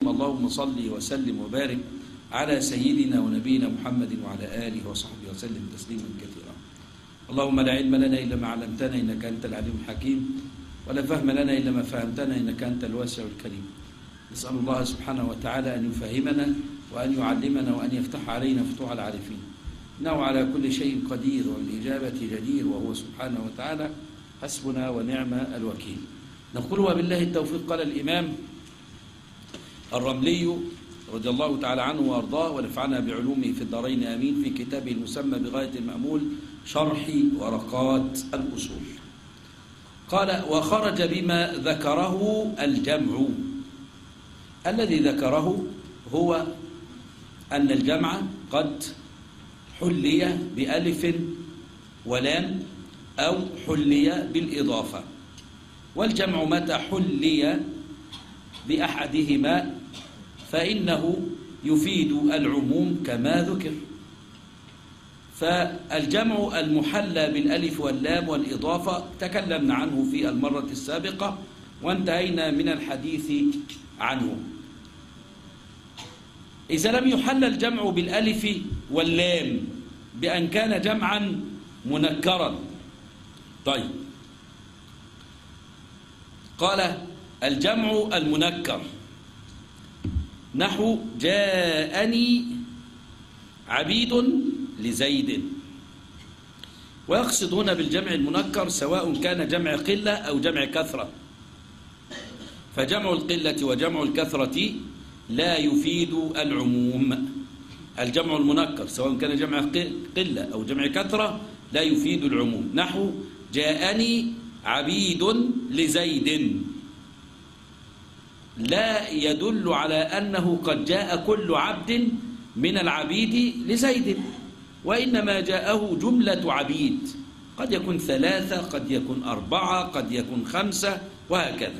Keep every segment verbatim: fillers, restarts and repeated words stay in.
اللهم صل وسلم وبارك على سيدنا ونبينا محمد وعلى آله وصحبه وسلم تسليما كثيرا. اللهم لا علم لنا إلا ما علمتنا إنك أنت العليم الحكيم، ولا فهم لنا إلا ما فهمتنا إنك أنت الواسع الكريم. نسأل الله سبحانه وتعالى أن يفهمنا وأن يعلمنا وأن يفتح علينا فتوح العارفين، إنه على كل شيء قدير وبالإجابة جدير، وهو سبحانه وتعالى حسبنا ونعم الوكيل. نقول وبالله التوفيق. قال الإمام الرملي رضي الله تعالى عنه وأرضاه ونفعنا بعلومه في الدارين آمين، في كتابه المسمى بغاية المأمول شرح ورقات الأصول، قال: وخرج بما ذكره الجمع. الذي ذكره هو أن الجمع قد حلي بألف ولام أو حلي بالإضافة، والجمع متى حلي بأحدهما فإنه يفيد العموم كما ذكر. فالجمع المحلى بالألف واللام والإضافة تكلمنا عنه في المرة السابقة وانتهينا من الحديث عنه. إذا لم يحل الجمع بالألف واللام بأن كان جمعا منكرا، طيب، قال: الجمع المنكر نحو جاءني عبيد لزيد. ويقصد هنا بالجمع المنكر سواء كان جمع قلة أو جمع كثرة، فجمع القلة وجمع الكثرة لا يفيد العموم. الجمع المنكر سواء كان جمع قلة أو جمع كثرة لا يفيد العموم، نحو جاءني عبيد لزيد لا يدل على أنه قد جاء كل عبد من العبيد لزيد، وإنما جاءه جملة عبيد، قد يكون ثلاثة، قد يكون أربعة، قد يكون خمسة، وهكذا.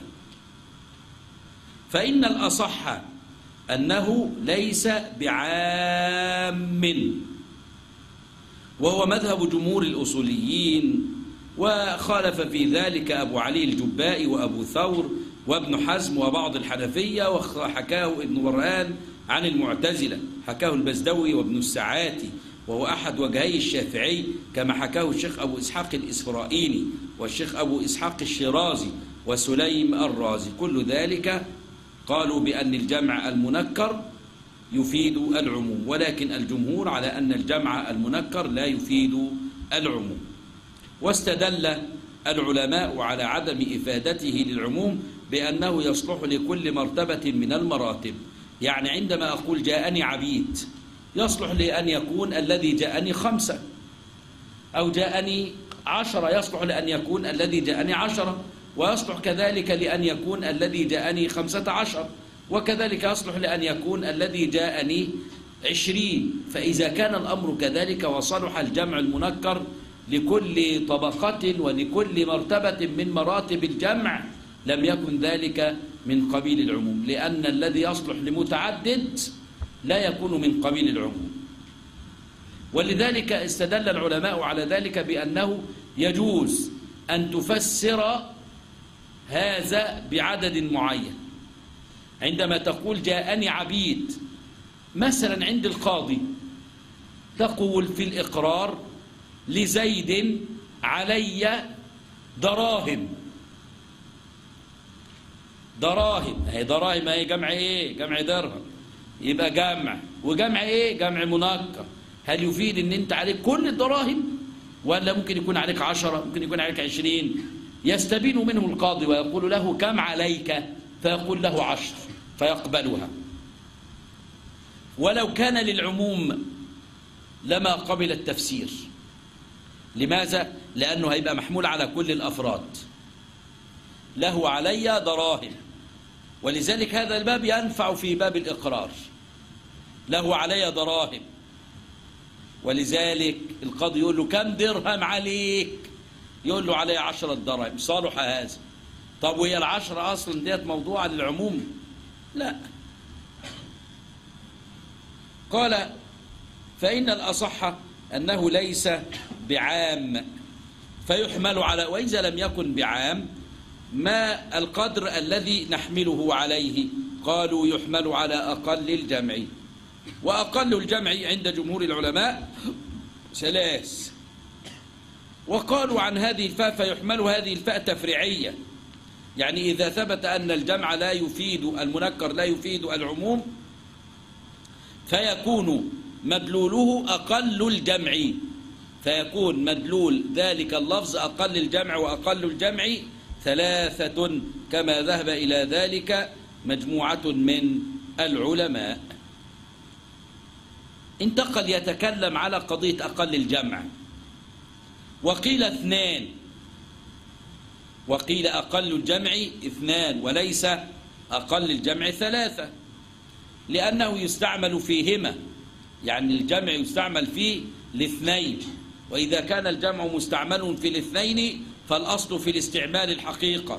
فإن الأصح أنه ليس بعام، وهو مذهب جمهور الأصوليين، وخالف في ذلك أبو علي الجبائي وأبو ثور وابن حزم وبعض الحنفية، وحكاه ابن برهان عن المعتزلة، حكاه البزدوي وابن السعاتي، وهو أحد وجهي الشافعي، كما حكاه الشيخ أبو إسحاق الإسفرائيني والشيخ أبو إسحاق الشيرازي وسليم الرازي. كل ذلك قالوا بأن الجمع المنكر يفيد العموم، ولكن الجمهور على أن الجمع المنكر لا يفيد العموم. واستدل العلماء على عدم إفادته للعموم بأنه يصلح لكل مرتبة من المراتب. يعني عندما أقول جاءني عبيد يصلح لأن يكون الذي جاءني خمسة، أو جاءني عشرة يصلح لأن يكون الذي جاءني عشرة، ويصلح كذلك لأن يكون الذي جاءني خمسة عشر، وكذلك يصلح لأن يكون الذي جاءني عشرين. فإذا كان الأمر كذلك وصلح الجمع المنكر لكل طبقة ولكل مرتبة من مراتب الجمع لم يكن ذلك من قبيل العموم، لأن الذي يصلح لمتعدد لا يكون من قبيل العموم. ولذلك استدل العلماء على ذلك بأنه يجوز أن تفسر هذا بعدد معين. عندما تقول جاءني عبيد مثلا عند القاضي، تقول في الإقرار لزيد علي دراهم. دراهم هي دراهم، هي جمع ايه؟ جمع درهم، يبقى جمع، وجمع ايه؟ جمع منكر. هل يفيد ان انت عليك كل الدراهم، ولا ممكن يكون عليك عشرة، ممكن يكون عليك عشرين؟ يستبين منه القاضي ويقول له كم عليك، فيقول له عشر فيقبلها. ولو كان للعموم لما قبل التفسير. لماذا؟ لأنه هيبقى محمول على كل الأفراد. له علي دراهم، ولذلك هذا الباب ينفع في باب الإقرار. له علي دراهم، ولذلك القاضي يقول له كم درهم عليك؟ يقول له علي عشرة دراهم، صالح هذا. طب وهي العشرة أصلا ديت موضوعة للعموم؟ لا. قال: فإن الأصح أنه ليس بعام فيحمل على، وإذا لم يكن بعام ما القدر الذي نحمله عليه؟ قالوا يحمل على أقل الجمع، وأقل الجمع عند جمهور العلماء ثلاث. وقالوا عن هذه الفاء فيحمل هذه الفاء تفريعية، يعني إذا ثبت أن الجمع لا يفيد المنكر لا يفيد العموم فيكون مدلوله أقل الجمع، فيكون مدلول ذلك اللفظ أقل الجمع، وأقل الجمع ثلاثة كما ذهب إلى ذلك مجموعة من العلماء. انتقل يتكلم على قضية أقل الجمع، وقيل اثنان، وقيل أقل الجمع اثنان وليس أقل الجمع ثلاثة، لأنه يستعمل فيهما، يعني الجمع يستعمل فيه الاثنين، وإذا كان الجمع مستعمل في الاثنين فالأصل في الاستعمال الحقيقة،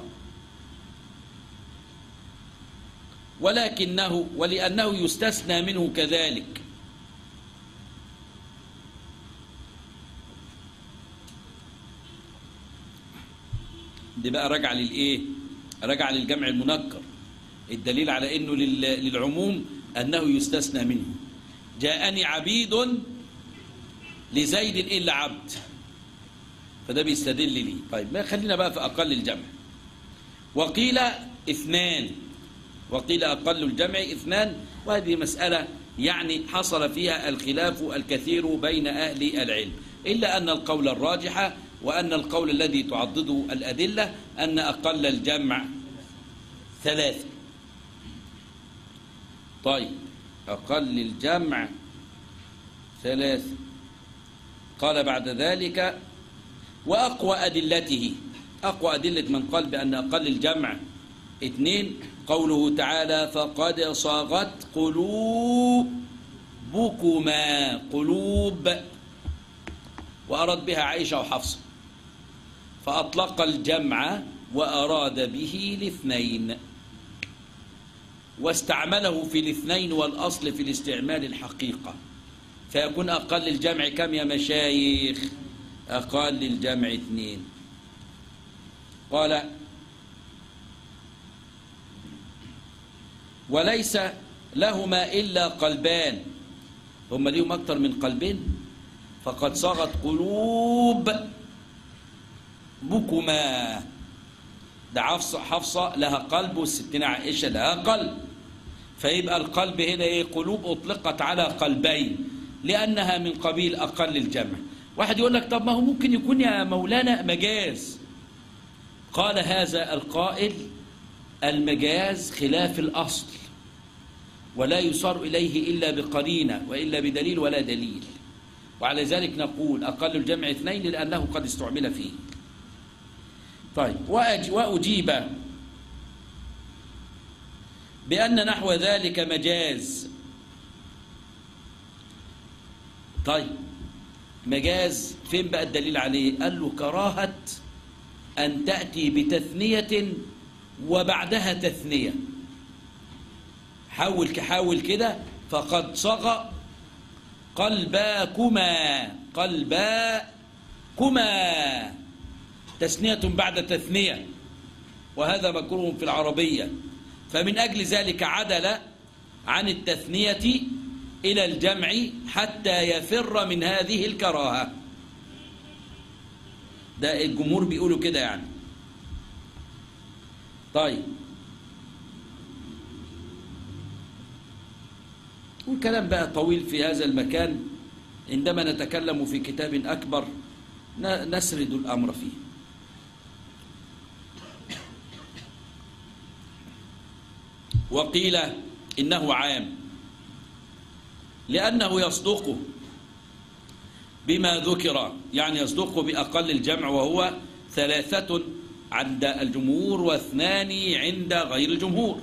ولكنه ولأنه يستثنى منه كذلك. دي بقى رجع للإيه؟ رجع للجمع المنكر. الدليل على أنه للعموم أنه يستثنى منه. جاءني عبيد لزيد إلا عبد، فده بيستدل لي. طيب ما خلينا بقى في أقل الجمع. وقيل اثنان، وقيل أقل الجمع اثنان، وهذه مسألة يعني حصل فيها الخلاف الكثير بين أهل العلم، إلا أن القول الراجح وأن القول الذي تعضده الأدلة أن أقل الجمع ثلاثة. طيب أقل الجمع ثلاثة. قال بعد ذلك وأقوى أدلته، أقوى أدلة من قال بأن أقل الجمع اثنين قوله تعالى فقد صاغت قلوبكما، قلوب، وأراد بها عائشة وحفصة، فأطلق الجمع وأراد به الاثنين، واستعمله في الاثنين والأصل في الاستعمال الحقيقة، فيكون أقل الجمع كم يا مشايخ؟ أقل الجمع اثنين. قال وليس لهما إلا قلبان، هم ليهم أكثر من قلبين، فقد صاغت قلوب بكما، ده حفصة حفصة لها قلب والستين عائشة لها قلب، فيبقى القلب هنا ايه؟ قلوب أطلقت على قلبين لأنها من قبيل أقل الجمع. واحد يقول لك طب ما هو ممكن يكون يا مولانا مجاز. قال هذا القائل المجاز خلاف الأصل، ولا يصار إليه إلا بقرينة وإلا بدليل ولا دليل، وعلى ذلك نقول أقل الجمع اثنين لأنه قد استعمل فيه. طيب وأجيب بأن نحو ذلك مجاز. طيب مجاز فين بقى الدليل عليه؟ قال له كراهة أن تأتي بتثنية وبعدها تثنية. حاول كحاول كده، فقد صغى قلباكما، قلباكما تثنية بعد تثنية، وهذا مكروه في العربية، فمن أجل ذلك عدل عن التثنية إلى الجمع حتى يفر من هذه الكراهة. ده الجمهور بيقولوا كده يعني. طيب والكلام بقى طويل في هذا المكان، عندما نتكلم في كتاب أكبر نسرد الأمر فيه. وقيل إنه عام لأنه يصدق بما ذكر، يعني يصدق بأقل الجمع وهو ثلاثة عند الجمهور واثنان عند غير الجمهور.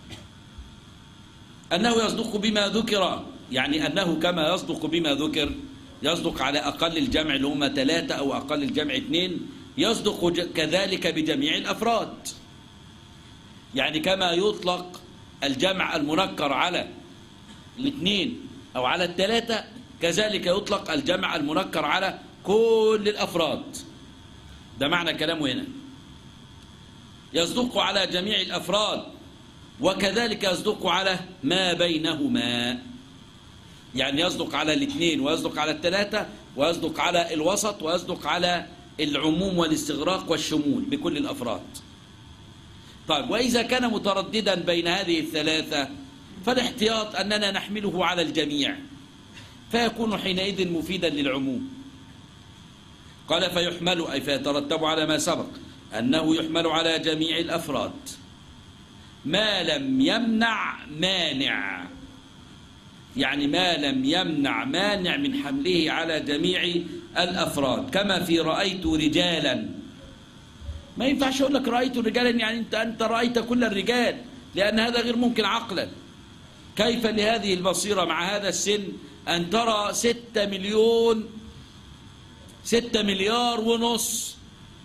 أنه يصدق بما ذكر، يعني أنه كما يصدق بما ذكر يصدق على أقل الجمع اللي هما ثلاثة أو أقل الجمع اثنين، يصدق كذلك بجميع الأفراد. يعني كما يطلق الجمع المنكر على الاثنين أو على الثلاثة، كذلك يطلق الجمع المنكر على كل الأفراد. ده معنى كلامه هنا، يصدق على جميع الأفراد وكذلك يصدق على ما بينهما، يعني يصدق على الاثنين ويصدق على الثلاثة ويصدق على الوسط ويصدق على العموم والاستغراق والشمول بكل الأفراد. طيب، وإذا كان مترددا بين هذه الثلاثة فالاحتياط أننا نحمله على الجميع، فيكون حينئذ مفيدا للعموم. قال فيحمل، أي فيترتب على ما سبق أنه يحمل على جميع الأفراد ما لم يمنع مانع، يعني ما لم يمنع مانع من حمله على جميع الأفراد، كما في رأيت رجالا. ما ينفعش أقول لك رأيت رجالا يعني أنت أنت رأيت كل الرجال، لأن هذا غير ممكن عقلا. كيف لهذه البصيرة مع هذا السن أن ترى ستة مليون ستة مليار ونص؟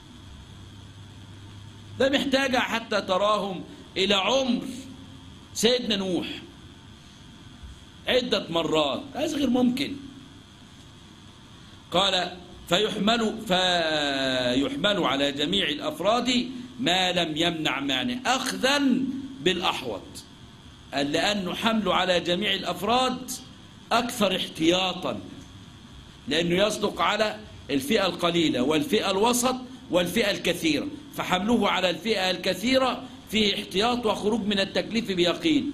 ده محتاجة حتى تراهم إلى عمر سيدنا نوح عدة مرات، هذا غير ممكن. قال فيحمل فيحمل على جميع الأفراد ما لم يمنع مانع، أخذا بالأحوط، لأنه حمله على جميع الأفراد أكثر احتياطا، لأنه يصدق على الفئة القليلة والفئة الوسط والفئة الكثيرة، فحمله على الفئة الكثيرة فيه احتياط وخروج من التكليف بيقين.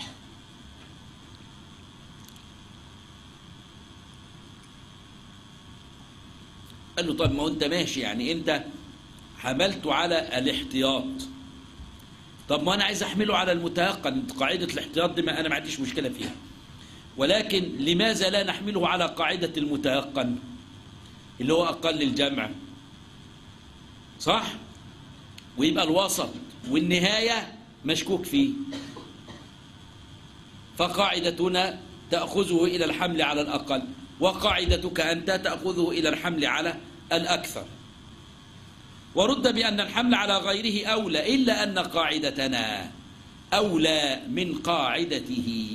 قال له طب ما أنت ماشي، يعني أنت حملته على الاحتياط، طب ما أنا عايز أحمله على المتيقن. قاعدة الاحتياط دي ما أنا ما عنديش مشكلة فيها، ولكن لماذا لا نحمله على قاعدة المتيقن اللي هو أقل الجمع؟ صح؟ ويبقى الوسط والنهاية مشكوك فيه، فقاعدتنا تأخذه إلى الحمل على الأقل، وقاعدتك أنت تأخذه إلى الحمل على الأكثر. ورد بأن الحمل على غيره أولى، إلا أن قاعدتنا أولى من قاعدته.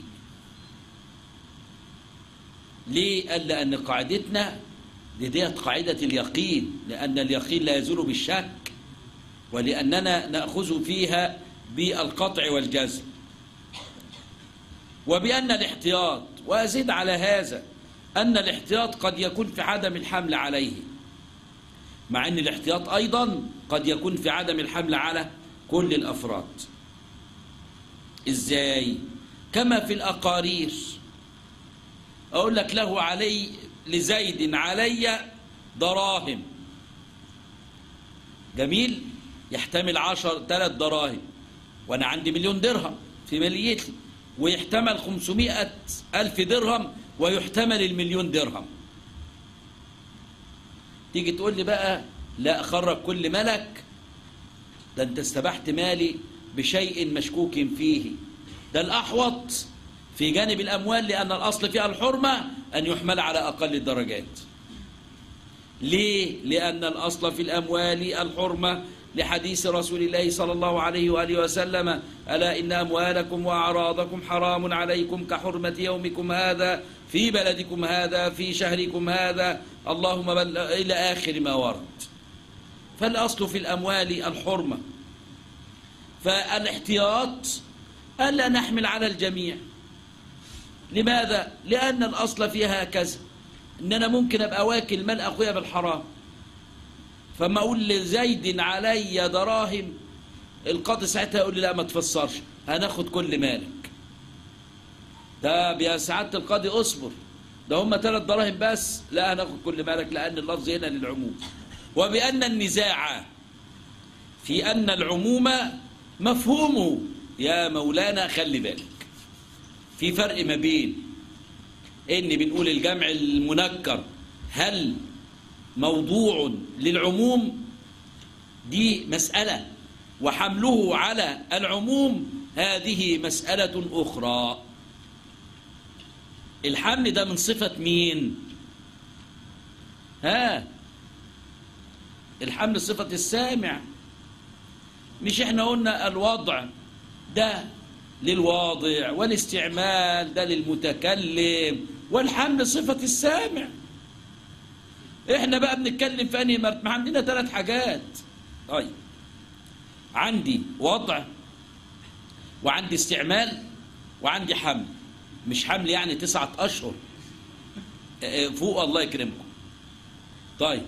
ليه؟ ألا أن قاعدتنا لديت قاعدة اليقين، لأن اليقين لا يزول بالشك، ولأننا نأخذ فيها بالقطع والجزم. وبأن الاحتياط، وأزيد على هذا أن الاحتياط قد يكون في عدم الحمل عليه، مع أن الاحتياط أيضا قد يكون في عدم الحمل على كل الأفراد. إزاي؟ كما في الأقارير، أقول لك له علي لزيد علي دراهم، جميل، يحتمل عشر ثلاث دراهم، وأنا عندي مليون درهم في ماليتي، ويحتمل خمسمائة ألف درهم، ويحتمل المليون درهم. تيجي تقول لي بقى لا أخرج كل ملك، ده أنت استبحت مالي بشيء مشكوك فيه. ده الأحوط في جانب الأموال، لأن الأصل فيها الحرمة أن يحمل على أقل الدرجات. ليه؟ لأن الأصل في الأموال الحرمة، لحديث رسول الله صلى الله عليه وآله وسلم: ألا إن أموالكم وأعراضكم حرام عليكم كحرمة يومكم هذا في بلدكم هذا في شهركم هذا، اللهم بل إلى آخر ما ورد. فالأصل في الأموال الحرمة، فالاحتياط ألا نحمل على الجميع. لماذا؟ لأن الأصل فيها هكذا، إن أنا ممكن أبقى واكل مال أخويا بالحرام، فما أقول لزيد علي دراهم، القاضي ساعتها يقول لي لا ما تفسرش، هناخد كل مالك. ده يا سعادة القاضي أصبر، ده هم ثلاث دراهم بس، لا هناخد كل مالك، لأن اللفظ هنا للعموم. وبأن النزاع في أن العموم مفهومه يا مولانا، خلي بالك في فرق ما بين إن بنقول الجمع المنكر هل موضوع للعموم، دي مسألة، وحمله على العموم هذه مسألة أخرى. الحمل ده من صفة مين؟ ها؟ الحمل صفة السامع، مش احنا قلنا الوضع ده للواضع والاستعمال ده للمتكلم، والحمل صفة السامع. احنا بقى بنتكلم في انهي مرتبة؟ عندنا ثلاث حاجات. طيب، عندي وضع وعندي استعمال وعندي حمل. مش حمل يعني تسعة أشهر فوق، الله يكرمكم. طيب،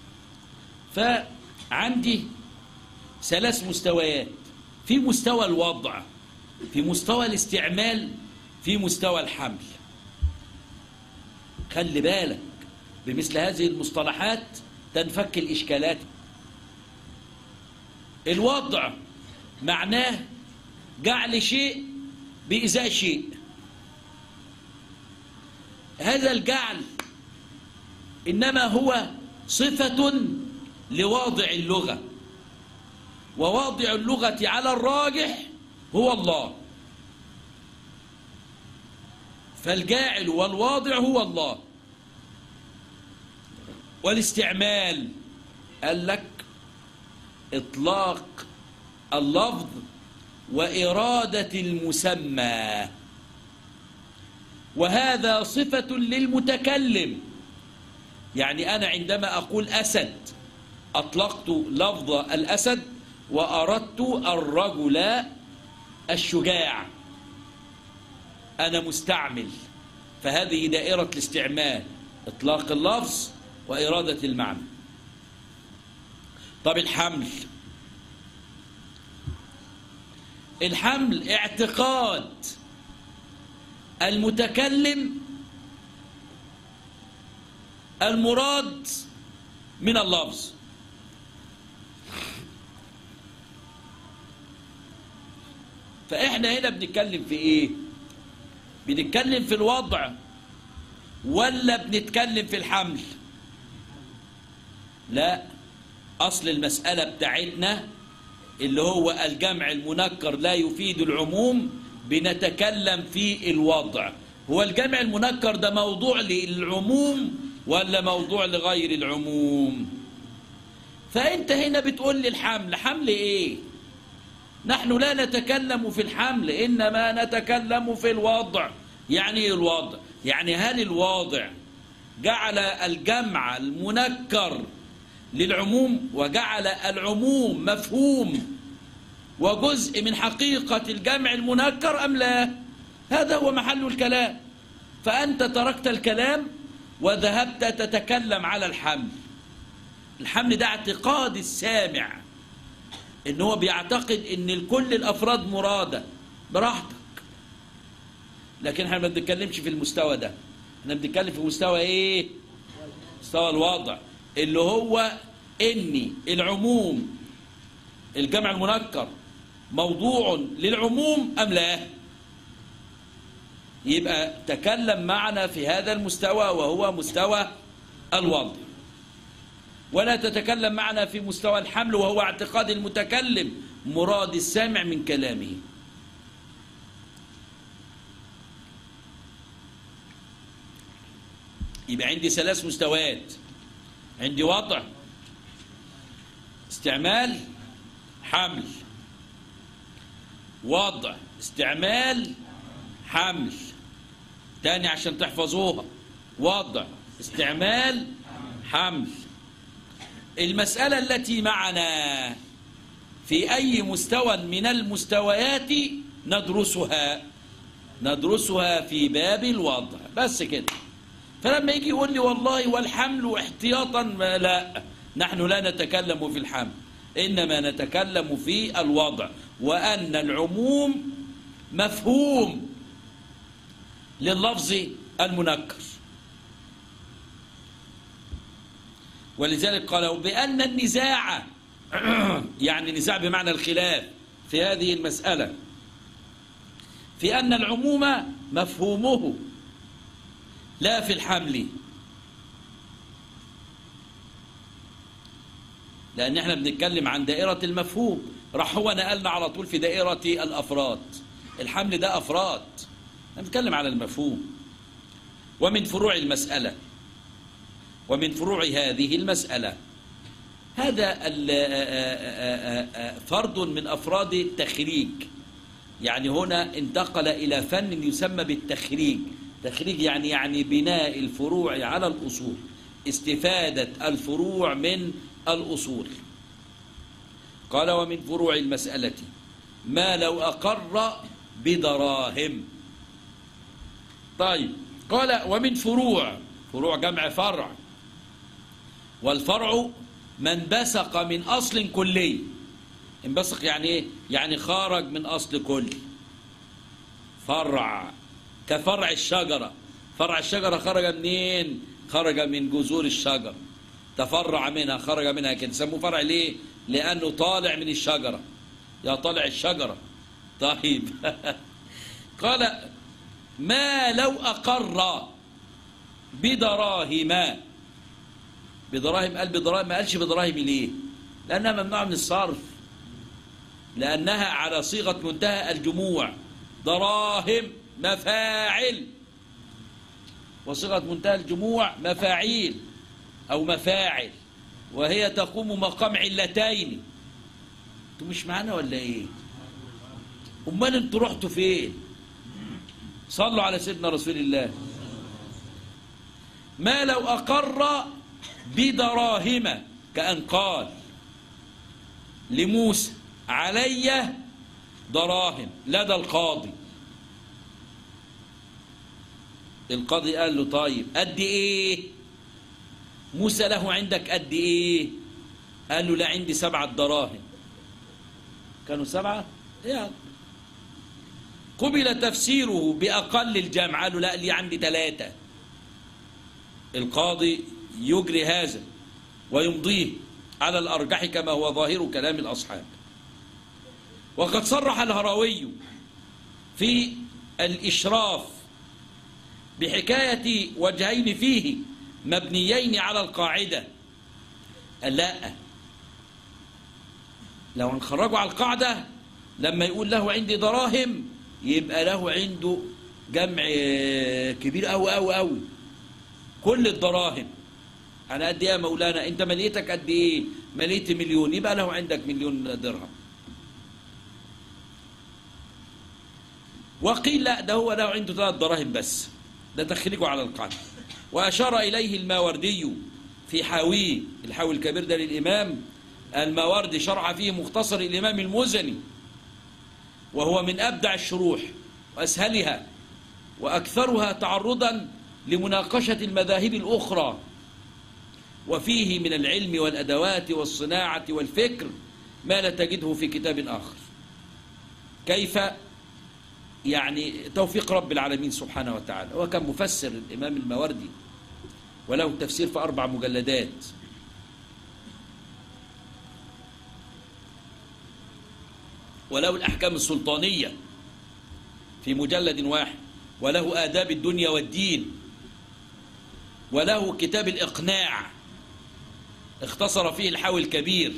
فعندي ثلاث مستويات. في مستوى الوضع، في مستوى الاستعمال، في مستوى الحمل. خلي بالك بمثل هذه المصطلحات تنفك الإشكالات. الوضع معناه جعل شيء بإزاء شيء. هذا الجعل إنما هو صفة لواضع اللغة، وواضع اللغة على الراجح هو الله. فالجاعل والواضع هو الله. والاستعمال قال لك إطلاق اللفظ وإرادة المسمى، وهذا صفة للمتكلم. يعني أنا عندما أقول أسد أطلقت لفظ الأسد وأردت الرجل الشجاع، أنا مستعمل. فهذه دائرة الاستعمال، إطلاق اللفظ وإرادة المعنى. طب الحمل، الحمل اعتقاد المتكلم المراد من اللفظ. فإحنا هنا بنتكلم في إيه؟ بنتكلم في الوضع ولا بنتكلم في الحمل؟ لا، أصل المسألة بتاعتنا اللي هو الجمع المنكر لا يفيد العموم، بنتكلم في الوضع. هو الجمع المنكر ده موضوع للعموم ولا موضوع لغير العموم؟ فأنت هنا بتقول لي الحمل، حمل إيه؟ نحن لا نتكلم في الحمل، إنما نتكلم في الوضع. يعني إيه الوضع؟ يعني هل الواضع جعل الجمع المنكر للعموم وجعل العموم مفهوم وجزء من حقيقة الجمع المنكر أم لا؟ هذا هو محل الكلام. فأنت تركت الكلام وذهبت تتكلم على الحمل. الحمل ده اعتقاد السامع، إن هو بيعتقد إن كل الأفراد مرادة. براحتك، لكن احنا ما بنتكلمش في المستوى ده، احنا بنتكلم في مستوى ايه؟ مستوى الوضع، اللي هو إن العموم الجمع المنكر موضوع للعموم أم لا؟ يبقى تكلم معنا في هذا المستوى وهو مستوى الوضع، ولا تتكلم معنا في مستوى الحمل وهو اعتقاد المتكلم مراد السامع من كلامه. يبقى عندي ثلاث مستويات، عندي وضع، استعمال، حمل. وضع، استعمال، حمل. تاني عشان تحفظوها، وضع، استعمال، حمل. المسألة التي معنا في أي مستوى من المستويات ندرسها ندرسها في باب الوضع، بس كده. فلما يجي يقول لي والله والحمل احتياطا، لا، نحن لا نتكلم في الحمل، إنما نتكلم في الوضع، وأن العموم مفهوم لللفظ المنكر. ولذلك قالوا بأن النزاع يعني نزاع بمعنى الخلاف في هذه المسألة، في أن العموم مفهومه لا في الحمل، لأن احنا بنتكلم عن دائرة المفهوم. راح هو نقلنا على طول في دائرة الأفراد. الحمل ده أفراد، نتكلم على المفهوم. ومن فروع المسألة ومن فروع هذه المسألة هذا فرد من أفراد التخريج. يعني هنا انتقل إلى فن يسمى بالتخريج. تخريج يعني يعني بناء الفروع على الأصول، استفادة الفروع من الأصول. قال ومن فروع المسألة ما لو أقر بدراهم. طيب قال ومن فروع، فروع جمع فرع، والفرع من بسق من أصل كلي. انبسق يعني ايه؟ يعني خرج من أصل كلي. فرع كفرع الشجرة، فرع الشجرة خرج منين؟ خرج من جذور الشجر، تفرع منها، خرج منها كده. سموه فرع ليه؟ لأنه طالع من الشجرة، يا طالع الشجرة. طيب قال ما لو أقر بدراهم. بدراهم، قال بدراهم، ما قالش بدراهم ليه؟ لأنها ممنوعة من الصرف، لأنها على صيغة منتهى الجموع. دراهم مفاعل، وصيغة منتهى الجموع مفاعيل أو مفاعل، وهي تقوم مقام علتين. انتوا مش معانا ولا ايه؟ امال انتوا رحتوا فين؟ صلوا على سيدنا رسول الله. ما لو أقر بدراهم، كأن قال لموسى علي دراهم لدى القاضي. القاضي قال له طيب قد ايه؟ موسى له عندك قد ايه؟ قال له لا عندي سبعة دراهم. كانوا سبعة؟ يعني قبل تفسيره بأقل الجمع، قال له لا لي عندي ثلاثة. القاضي يجري هذا ويمضيه على الأرجح كما هو ظاهر كلام الأصحاب. وقد صرح الهروي في الإشراف بحكاية وجهين فيه مبنيين على القاعدة. لا، لو هنخرجوا على القاعدة لما يقول له عندي دراهم يبقى له عنده جمع كبير أوي أوي أوي. كل الدراهم أنا قد إيه يا مولانا؟ أنت مليتك قد إيه؟ مليت مليون، يبقى له عندك مليون درهم. وقيل لا، ده هو له عنده ثلاث دراهم بس. ده تخريجه على القاعدة. وأشار إليه الماوردي في حاويه، الحاوي الكبير ده للإمام الماوردي، شرح فيه مختصر الإمام المزني، وهو من أبدع الشروح وأسهلها وأكثرها تعرضا لمناقشة المذاهب الأخرى، وفيه من العلم والأدوات والصناعة والفكر ما لا تجده في كتاب آخر. كيف؟ يعني توفيق رب العالمين سبحانه وتعالى. هو كان مفسر الإمام الماوردي وله تفسير في أربع مجلدات. وله الأحكام السلطانية في مجلد واحد، وله آداب الدنيا والدين، وله كتاب الإقناع اختصر فيه الحاوي الكبير،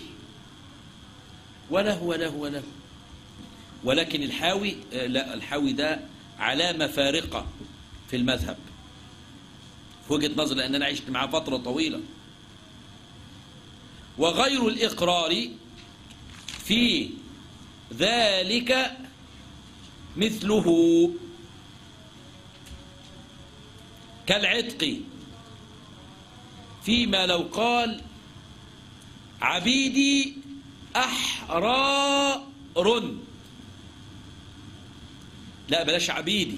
وله وله وله. ولكن الحاوي لا، الحاوي ده علامة فارقة في المذهب في وجهة نظر، لأن أنا عشت معاه فترة طويلة. وغير الإقرار في ذلك مثله كالعتق، فيما لو قال عبيدي أحرار، لا بلاش عبيدي،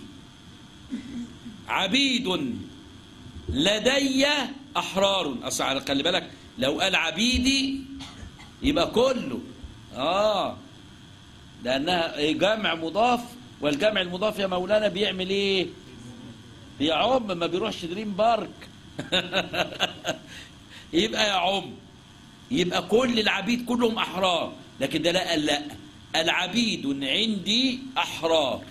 عبيد لدي أحرار. أصلا خلي بالك لو قال عبيدي يبقى كله آه لأنها جمع مضاف، والجمع المضاف يا مولانا بيعمل إيه؟ بيعم، ما بيروحش دريم بارك يبقى يعم، يبقى كل العبيد كلهم أحرار. لكن ده لا، قال لا، العبيد عندي أحرار،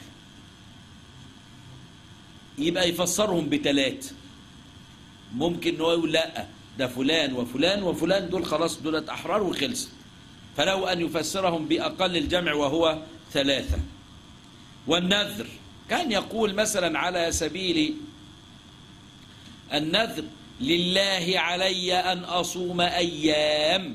يبقى يفسرهم بثلاث. ممكن إنه يقول لا ده فلان وفلان وفلان دول خلاص دولت أحرار وخلص، فلو أن يفسرهم بأقل الجمع وهو ثلاثة. والنذر كان يقول مثلا على سبيل النذر لله علي أن أصوم أيام،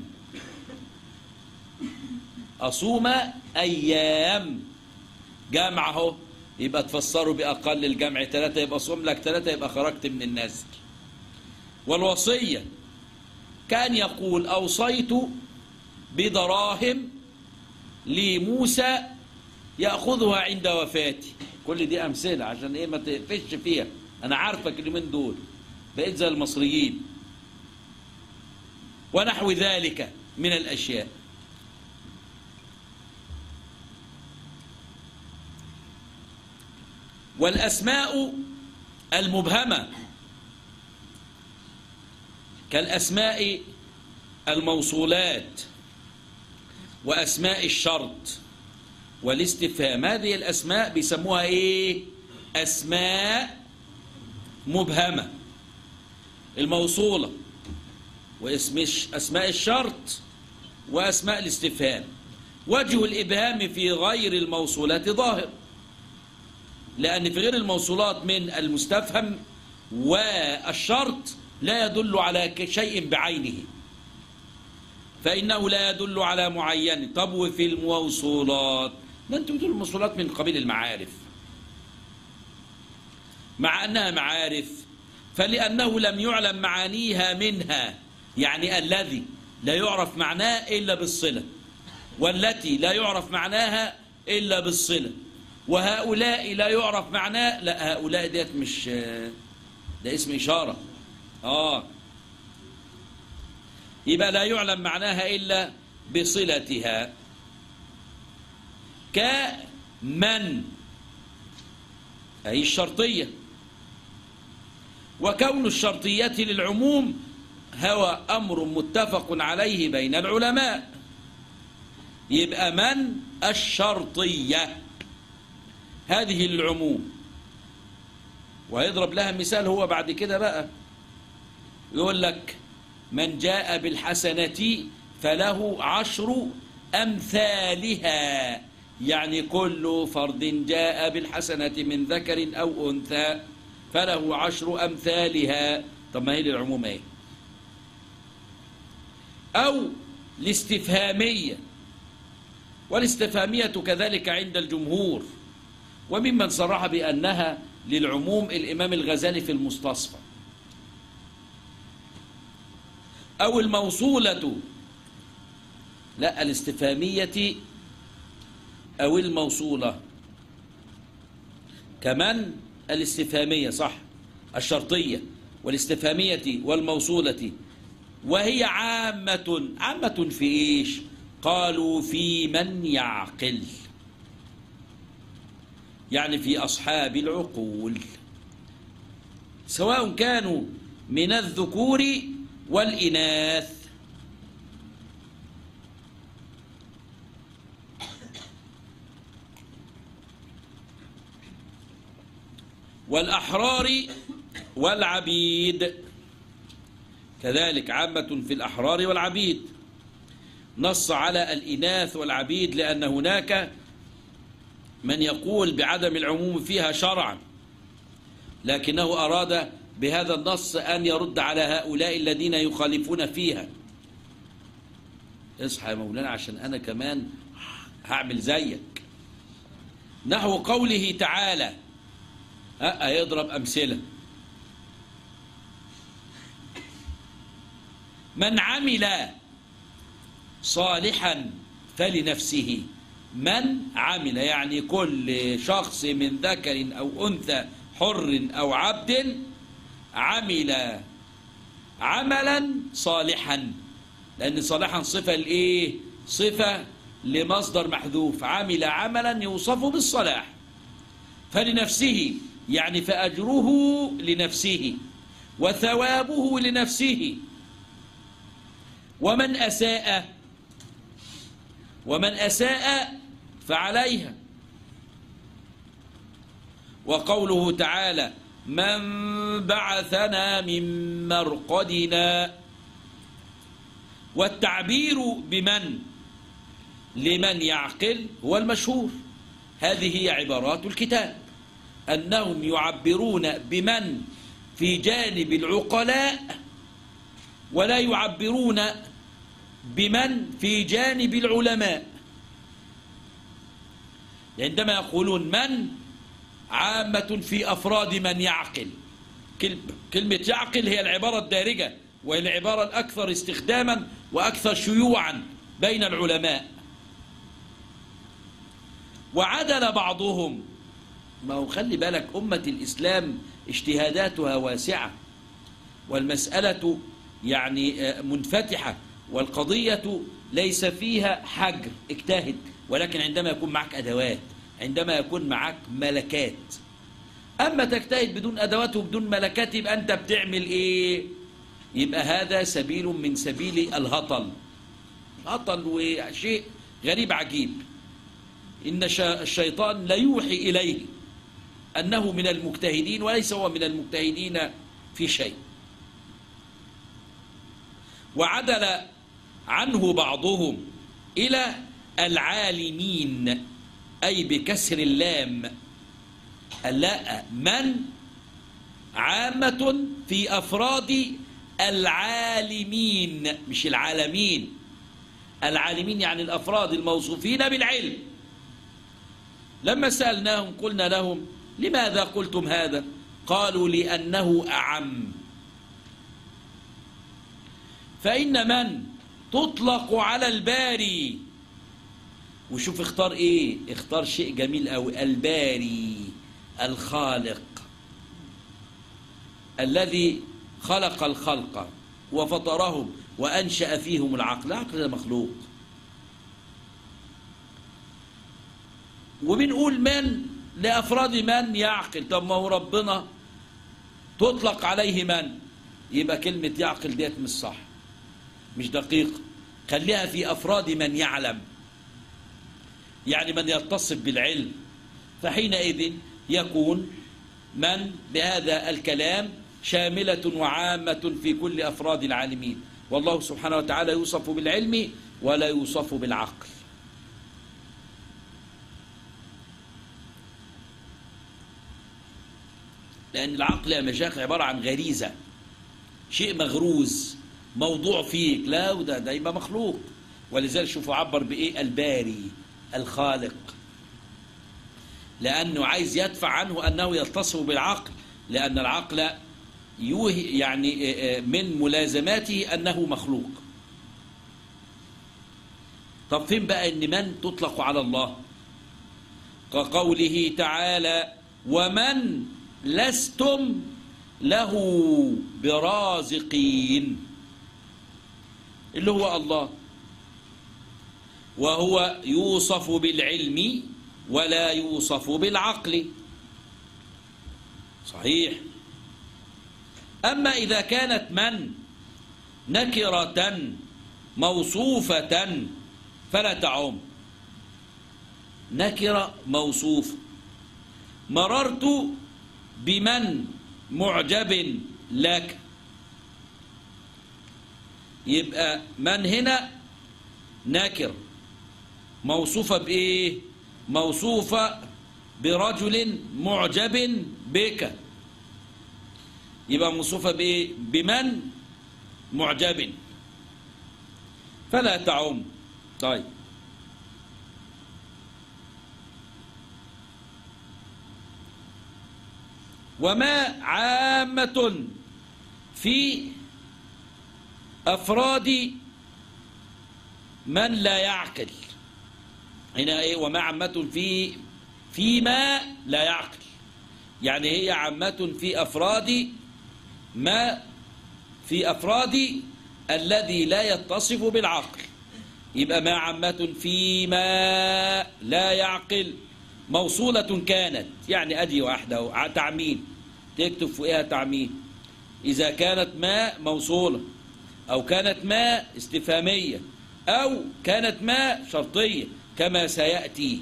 أصوم أيام جمعه، يبقى تفسره بأقل الجمع ثلاثة، يبقى صوم لك ثلاثة، يبقى خرجت من النذر. والوصية كان يقول أوصيت بدراهم لموسى يأخذها عند وفاتي. كل دي أمثلة عشان إيه ما تقفش فيها، أنا عارفك اليومين دول بقيت زي المصريين. ونحو ذلك من الأشياء. والأسماء المبهمة كالأسماء الموصولات وأسماء الشرط والاستفهام، هذه الأسماء بيسموها إيه؟ أسماء مبهمة. الموصولة واسم أسماء الشرط وأسماء الاستفهام. وجه الإبهام في غير الموصولات ظاهر، لأن في غير الموصولات من المستفهم والشرط لا يدل على شيء بعينه، فإنه لا يدل على معين. طب وفي الموصولات، ده أنتم بتقولوا الموصولات من قبيل المعارف، مع أنها معارف فلأنه لم يعلم معانيها منها، يعني الذي لا يعرف معناه إلا بالصلة، والتي لا يعرف معناها إلا بالصلة، وهؤلاء لا يعرف معناه. لا، هؤلاء ديت مش، ده اسم إشارة. آه يبقى لا يعلم معناها إلا بصلتها. كمن أي الشرطية. وكون الشرطية للعموم هو أمر متفق عليه بين العلماء. يبقى من الشرطية هذه للعموم، وهيضرب لها مثال هو بعد كده بقى، يقول لك من جاء بالحسنة فله عشر أمثالها، يعني كل فرد جاء بالحسنة من ذكر أو أنثى فله عشر أمثالها. طب ما هي للعموم ايه؟ أو الاستفهامية، والاستفهامية كذلك عند الجمهور، وممن صرح بأنها للعموم الإمام الغزالي في المستصفى. أو الموصولة، لا الاستفهامية أو الموصولة كمان الاستفهامية صح، الشرطية والاستفهامية والموصولة. وهي عامة. عامة في إيش؟ قالوا في من يعقل، يعني في أصحاب العقول، سواء كانوا من الذكور والإناث. والأحرار والعبيد كذلك، عامة في الأحرار والعبيد. نص على الإناث والعبيد لأن هناك من يقول بعدم العموم فيها شرعا، لكنه أراد بهذا النص أن يرد على هؤلاء الذين يخالفون فيها. اصحى يا مولانا عشان أنا كمان هعمل زيك. نحو قوله تعالى، هيضرب أمثلة. من عمل صالحا فلنفسه. من عمل يعني كل شخص من ذكر أو أنثى حر أو عبد عمل عملا صالحا، لأن صالحا صفة لإيه؟ صفة لمصدر محذوف. عمل عملا يوصف بالصلاح. فلنفسه يعني فأجره لنفسه وثوابه لنفسه. ومن أساء ومن أساء فعليها. وقوله تعالى من بعثنا من مرقدنا. والتعبير بمن لمن يعقل هو المشهور. هذه هي عبارات الكتاب، أنهم يعبرون بمن في جانب العقلاء ولا يعبرون بمن في جانب العلماء. عندما يقولون من عامة في أفراد من يعقل. كلمة يعقل هي العبارة الدارجة وهي العبارة الأكثر استخداما وأكثر شيوعا بين العلماء. وعدل بعضهم. ما هو خلي بالك أمة الإسلام اجتهاداتها واسعة، والمسألة يعني منفتحة، والقضية ليس فيها حجر، اجتهد، ولكن عندما يكون معك أدوات، عندما يكون معك ملكات. أما تجتهد بدون أدوات وبدون ملكات يبقى أنت بتعمل إيه؟ يبقى هذا سبيل من سبيل الهطل. هطل وشيء غريب عجيب. إن الشيطان لا يوحي إليه أنه من المجتهدين وليس هو من المجتهدين في شيء. وعدل عنه بعضهم إلى العالمين، أي بكسر اللام. اللاء من عامة في أفراد العالمين، مش العالمين. العالمين يعني الأفراد الموصوفين بالعلم. لما سألناهم قلنا لهم لماذا قلتم هذا؟ قالوا لأنه أعم. فإن من تطلق على الباري، وشوف اختار ايه، اختار شيء جميل قوي، الباري الخالق الذي خلق الخلق وفطرهم وأنشأ فيهم العقل. العقل ده مخلوق. وبنقول من لأفراد من يعقل. طب ما هو ربنا تطلق عليه من، يبقى كلمة يعقل ديت مش صح، مش دقيق. خليها في أفراد من يعلم، يعني من يتصف بالعلم. فحينئذ يكون من بهذا الكلام شاملة وعامة في كل أفراد العالمين. والله سبحانه وتعالى يوصف بالعلم ولا يوصف بالعقل. لأن العقل يا مشايخ عبارة عن غريزة، شيء مغروز موضوع فيك. لا، وده ده يبقى مخلوق. ولذلك شوفوا عبر بإيه، الباري الخالق، لأنه عايز يدفع عنه أنه يتصف بالعقل، لأن العقل يوهي يعني من ملازماته أنه مخلوق. طب فين بقى إن من تطلق على الله؟ كقوله تعالى ومن لستم له برازقين، اللي هو الله، وهو يوصف بالعلم ولا يوصف بالعقل. صحيح. أما إذا كانت من نكرة موصوفة فلا تعم. نكرة موصوفة، مررت بمن معجب لك، يبقى من هنا نكر موصوفة بإيه؟ موصوفة برجل معجب بك، يبقى موصوفة بإيه؟ بمن معجب فلا تعم. طيب، وما عامة في أفراد من لا يعقل. هنا إيه؟ وما عامة في فيما لا يعقل، يعني هي عامة في أفراد ما في أفراد الذي لا يتصف بالعقل. يبقى ما عامة فيما لا يعقل موصولة كانت، يعني أدي واحدة تعميم، تكتب فوقها تعميم. إذا كانت ما موصولة، أو كانت ما استفهامية، أو كانت ما شرطية كما سيأتي.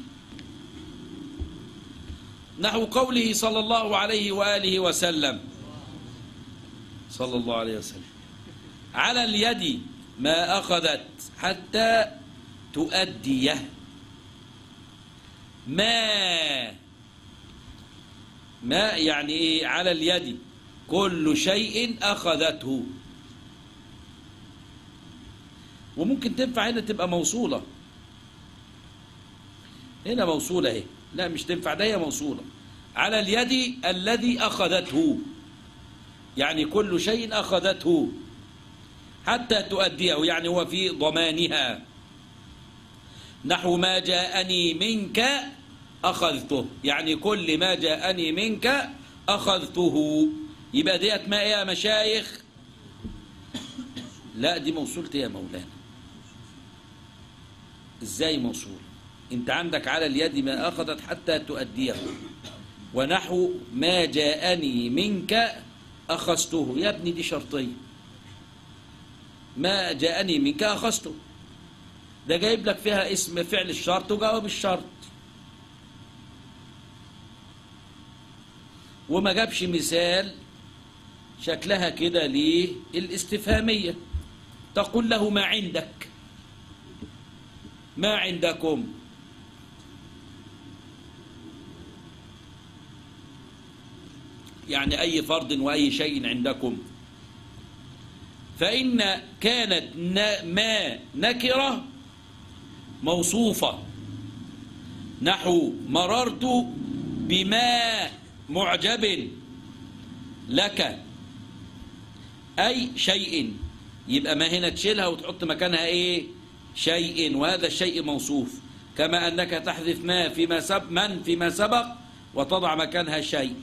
نحو قوله صلى الله عليه وآله وسلم صلى الله عليه وسلم على اليد ما أخذت حتى تؤديه. ما ما يعني إيه؟ على اليد كل شيء أخذته. وممكن تنفع هنا تبقى موصولة، هنا موصولة اهي، لا مش تنفع، ده هي موصولة. على اليد الذي أخذته، يعني كل شيء أخذته حتى تؤديه، يعني هو في ضمانها. نحو ما جاءني منك أخذته، يعني كل ما جاءني منك أخذته. يبقى ديت ما يا مشايخ؟ لا دي موصولة يا مولانا. ازاي موصول؟ انت عندك على اليد ما أخذت حتى تؤديه، ونحو ما جاءني منك أخذته. يا ابني دي شرطية، ما جاءني منك أخذته، ده جايب لك فيها اسم فعل الشرط وجواب الشرط، وما جابش مثال شكلها كده ليه الاستفهامية. تقول له ما عندك، ما عندكم، يعني أي فرد وأي شيء عندكم. فإن كانت ما نكرة موصوفة، نحو مررت بما معجب لك أي شيء، يبقى ما هنا تشيلها وتحط مكانها إيه؟ شيء، وهذا الشيء موصوف. كما أنك تحذف ما فيما سبق من فيما سبق وتضع مكانها شيء.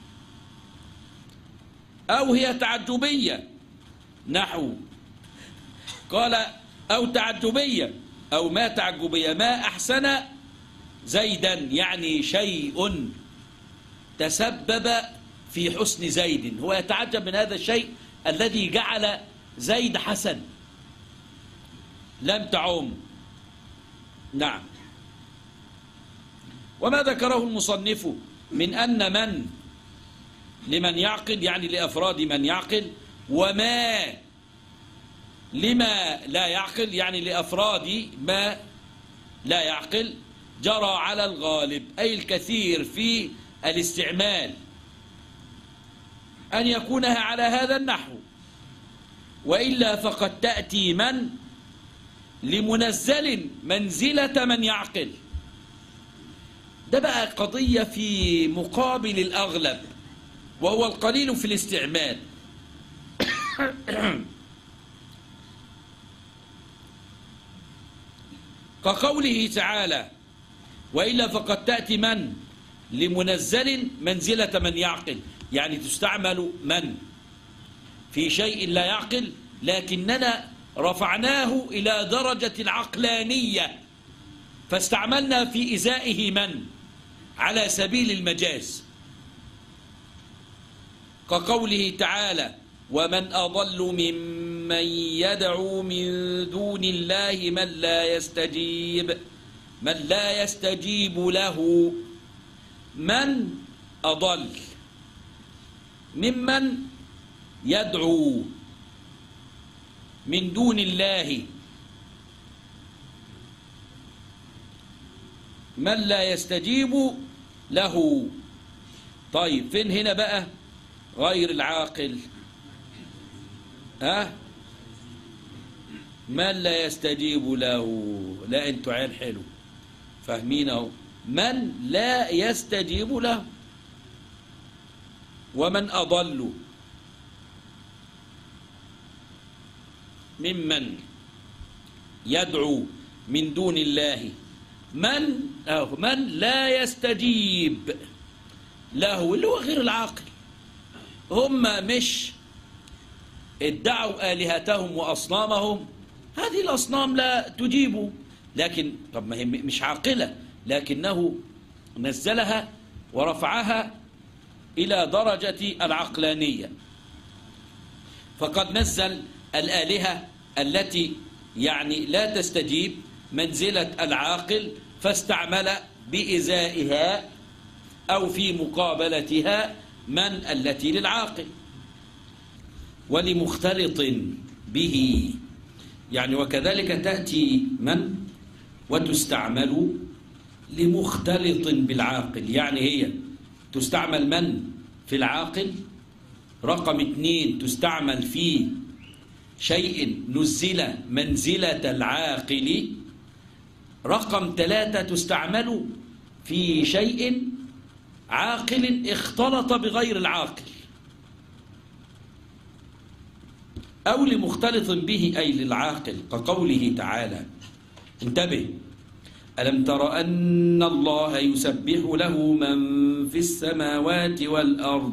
أو هي تعجبية، نحو قال أو تعجبية أو ما تعجبية، ما أحسن زيدا، يعني شيء تسبب في حسن زيد، هو يتعجب من هذا الشيء الذي جعل زيد حسن. لم تعم. نعم. وما ذكره المصنف من أن من لمن يعقل، يعني لأفراد من يعقل، وما لما لا يعقل، يعني لأفراد ما لا يعقل، جرى على الغالب أي الكثير في الاستعمال أن يكونها على هذا النحو، وإلا فقد تأتي من لمنزل منزلة من يعقل. ده بقى قضية في مقابل الأغلب، وهو القليل في الاستعمال. كقوله تعالى وإلا فقد تأتي من لمنزل منزلة من يعقل، يعني تستعمل من في شيء لا يعقل، لكننا رفعناه إلى درجة العقلانية فاستعملنا في إزائه من على سبيل المجاز. كقوله تعالى ومن أضل ممن يدعو من دون الله من لا يستجيب من لا يستجيب له. من أضل ممن يدعو من دون الله من لا يستجيب له. طيب فين هنا بقى غير العاقل؟ ها من لا يستجيب له. لا انتوا عيال حلو فاهمين اهو. من لا يستجيب له. ومن أضل ممن يدعو من دون الله من أو من لا يستجيب له، اللي هو غير العاقل. هم مش ادعوا آلهتهم وأصنامهم، هذه الأصنام لا تجيب، لكن طب ما هي مش عاقلة، لكنه نزلها ورفعها إلى درجة العقلانية. فقد نزل الآلهة التي يعني لا تستجيب منزلة العاقل، فاستعمل بإزائها أو في مقابلتها من التي للعاقل. ولمختلط به، يعني وكذلك تأتي من وتستعمل لمختلط بالعاقل، يعني هي تستعمل من في العاقل. رقم اثنين تستعمل في شيء نزل منزلة العاقل. رقم ثلاثة تستعمل في شيء عاقل اختلط بغير العاقل. أو لمختلط به أي للعاقل، كقوله تعالى انتبه ألم تر أن الله يسبح له من في السماوات والأرض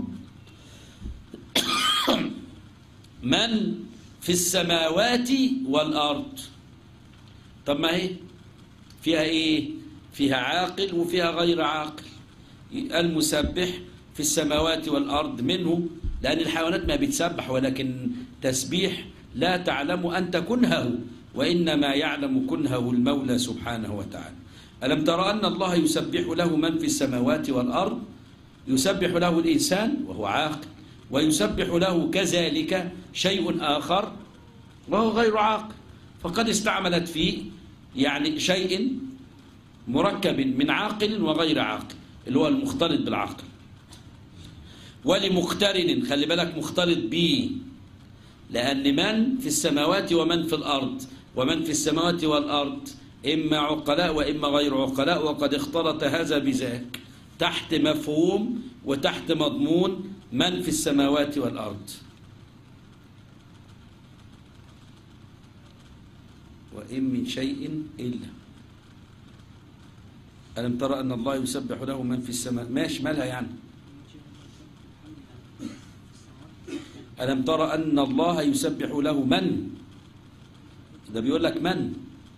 من في السماوات والأرض. طب ما هي فيها إيه؟ فيها عاقل وفيها غير عاقل. المسبح في السماوات والأرض منه، لأن الحيوانات ما بتسبح، ولكن تسبيح لا تعلم أنت كنهه، وإنما يعلم كنهه المولى سبحانه وتعالى. ألم تر أن الله يسبح له من في السماوات والأرض؟ يسبح له الإنسان وهو عاقل، ويسبح له كذلك شيء آخر وهو غير عاقل. فقد استعملت فيه يعني شيء مركب من عاقل وغير عاقل، اللي هو المختلط بالعقل. ولمقترن، خلي بالك مختلط به، لأن من في السماوات ومن في الأرض، ومن في السماوات والأرض إما عقلاء وإما غير عقلاء، وقد اختلط هذا بذاك تحت مفهوم وتحت مضمون من في السماوات والأرض. وإن من شيء إلا ألم ترى أن الله يسبح له من في السماء. ماشي، مالها يعني؟ ألم ترى أن الله يسبح له من، ده بيقول لك من.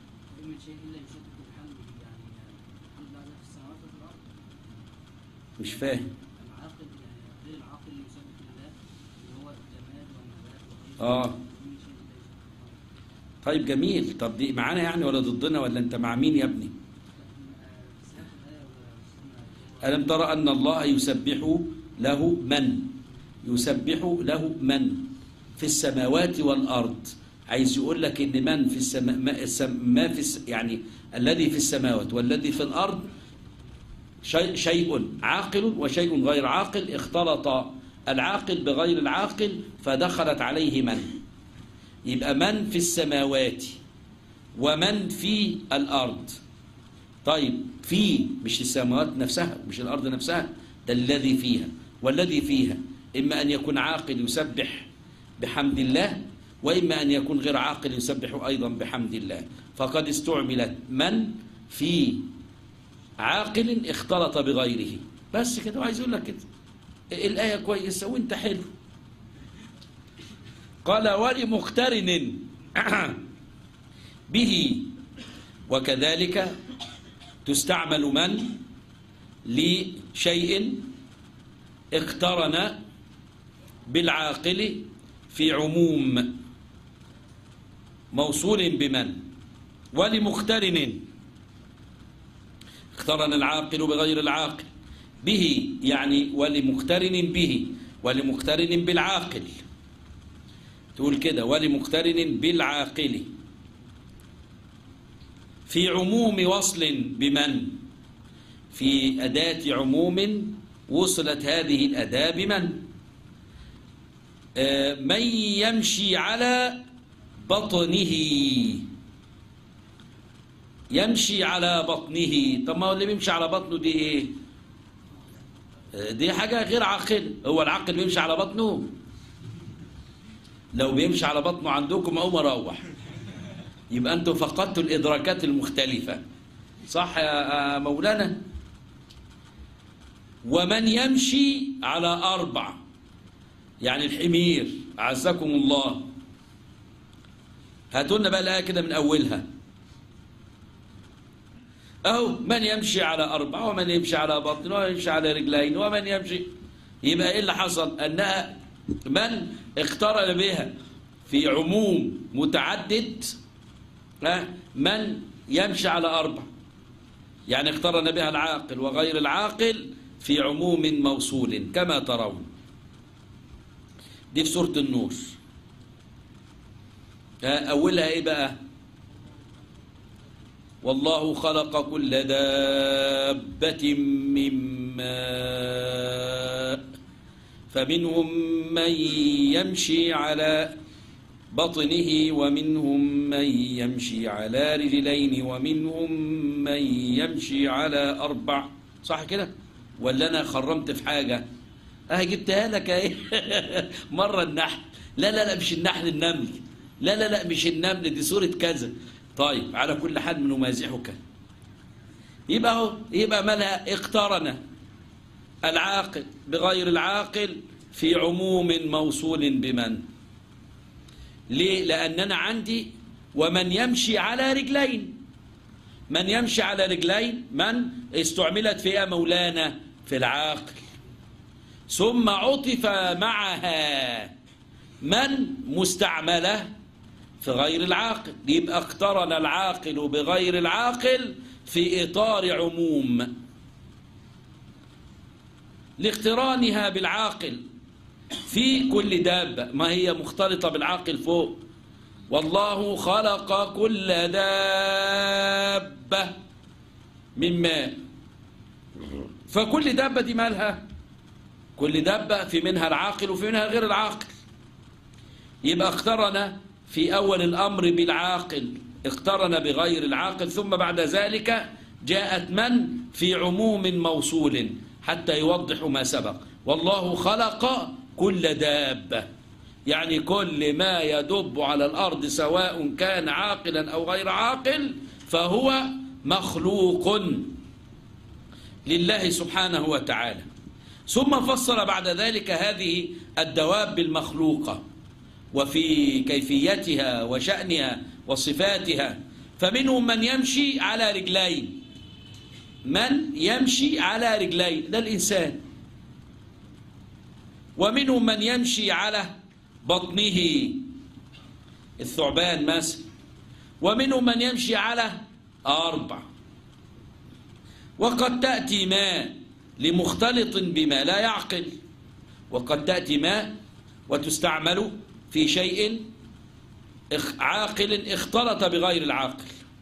مش فاهم. آه طيب جميل. طب دي معانا يعني ولا ضدنا، ولا أنت مع مين يا ابني؟ ألم ترى أن الله يسبح له من، يسبح له من في السماوات والأرض. عايز يقول لك إن من في السماء ما في يعني الذي في السماوات والذي في الأرض شيء, شيء عاقل وشيء غير عاقل، اختلط العاقل بغير العاقل فدخلت عليه من. يبقى من في السماوات ومن في الأرض. طيب في مش السماوات نفسها، مش الأرض نفسها، ده الذي فيها. والذي فيها إما أن يكون عاقل يسبح بحمد الله، وإما أن يكون غير عاقل يسبح أيضا بحمد الله. فقد استعملت من في عاقل اختلط بغيره. بس كده، وعايز يقول لك كده الآية كويسة وانت حلو. قال ولمقترن به، وكذلك تستعمل من لشيء اقترن بالعاقل في عموم موصول بمن. ولمقترن اقترن العاقل بغير العاقل به، يعني ولمقترن به، ولمقترن بالعاقل، تقول كده ولمقترن بالعاقل في عموم وصل بمن، في أداة عموم وصلت هذه الأداة بمن. آه من يمشي على بطنه، يمشي على بطنه. طب ما هو اللي بيمشي على بطنه دي ايه؟ دي حاجة غير عاقل. هو العاقل بيمشي على بطنه؟ لو بيمشي على بطنه عندكم أو مروح، يبقى أنتم فقدتوا الإدراكات المختلفة. صح يا مولانا؟ ومن يمشي على أربع، يعني الحمير، أعزكم الله. هاتوا لنا بقى الآية كده من أولها. أهو من يمشي على أربع، ومن يمشي على بطن، ومن يمشي على رجلين، ومن يمشي. يبقى إيه اللي حصل؟ أنها من اقترن بها في عموم متعدد. من يمشي على أربع، يعني اقترن بها العاقل وغير العاقل في عموم موصول كما ترون. دي في سورة النور. أولها إيه بقى؟ والله خلق كل دابة من ماء فمنهم من يمشي على بطنه ومنهم من يمشي على رجلين ومنهم من يمشي على أربع. صح كده؟ ولا أنا خرمت في حاجة؟ أه جبتها لك أهي. مرة النحل، لا لا لا مش النحل، النمل، لا لا لا مش النمل، دي سورة كذا. طيب على كل حال نمازحك يبقى هو يبقى مالها اقترن العاقل بغير العاقل في عموم موصول بمن. ليه؟ لأننا عندي ومن يمشي على رجلين. من يمشي على رجلين من استعملت فيها مولانا في العاقل، ثم عطف معها من مستعمله في غير العاقل، يبقى اقترن العاقل بغير العاقل في إطار عموم لاقترانها بالعاقل في كل دابة. ما هي مختلطة بالعاقل فوق، والله خلق كل دابة من ماء، فكل دابة دي مالها؟ كل دابة في منها العاقل وفي منها غير العاقل. يبقى اقترن في أول الأمر بالعاقل، اقترن بغير العاقل، ثم بعد ذلك جاءت من في عموم موصول حتى يوضح ما سبق. والله خلق كل دابة، يعني كل ما يدب على الأرض سواء كان عاقلا أو غير عاقل فهو مخلوق لله سبحانه وتعالى. ثم فصل بعد ذلك هذه الدواب المخلوقة وفي كيفيتها وشأنها وصفاتها. فمنهم من يمشي على رجلين، من يمشي على رجلين ده الإنسان، ومنهم من يمشي على بطنه الثعبان مثلا، ومنهم من يمشي على أربع. وقد تأتي ما لمختلط بما لا يعقل، وقد تأتي ما وتستعمل في شيء عاقل اختلط بغير العاقل،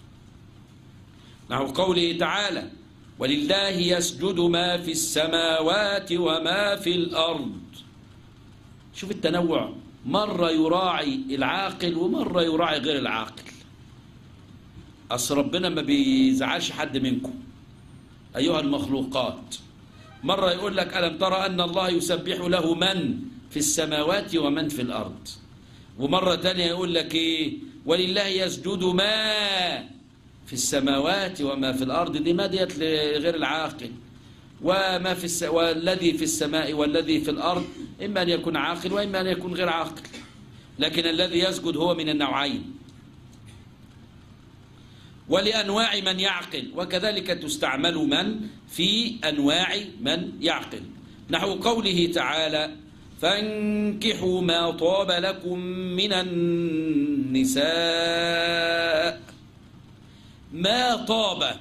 نحو قوله تعالى ولله يسجد ما في السماوات وما في الأرض. شوف التنوع، مرة يراعي العاقل ومرة يراعي غير العاقل. أصل ربنا ما بيزعلش حد منكم أيها المخلوقات. مرة يقول لك ألم ترى أن الله يسبح له من في السماوات ومن في الأرض، ومرة تانية يقول لك إيه ولله يسجد ما في السماوات وما في الأرض، دي ما ديت لغير العاقل. وما في الس... والذي في السماء والذي في الأرض إما أن يكون عاقل وإما أن يكون غير عاقل، لكن الذي يسجد هو من النوعين. ولأنواع من يعقل، وكذلك تستعمل من في أنواع من يعقل، نحو قوله تعالى فانكحوا ما طاب لكم من النساء. ما طاب،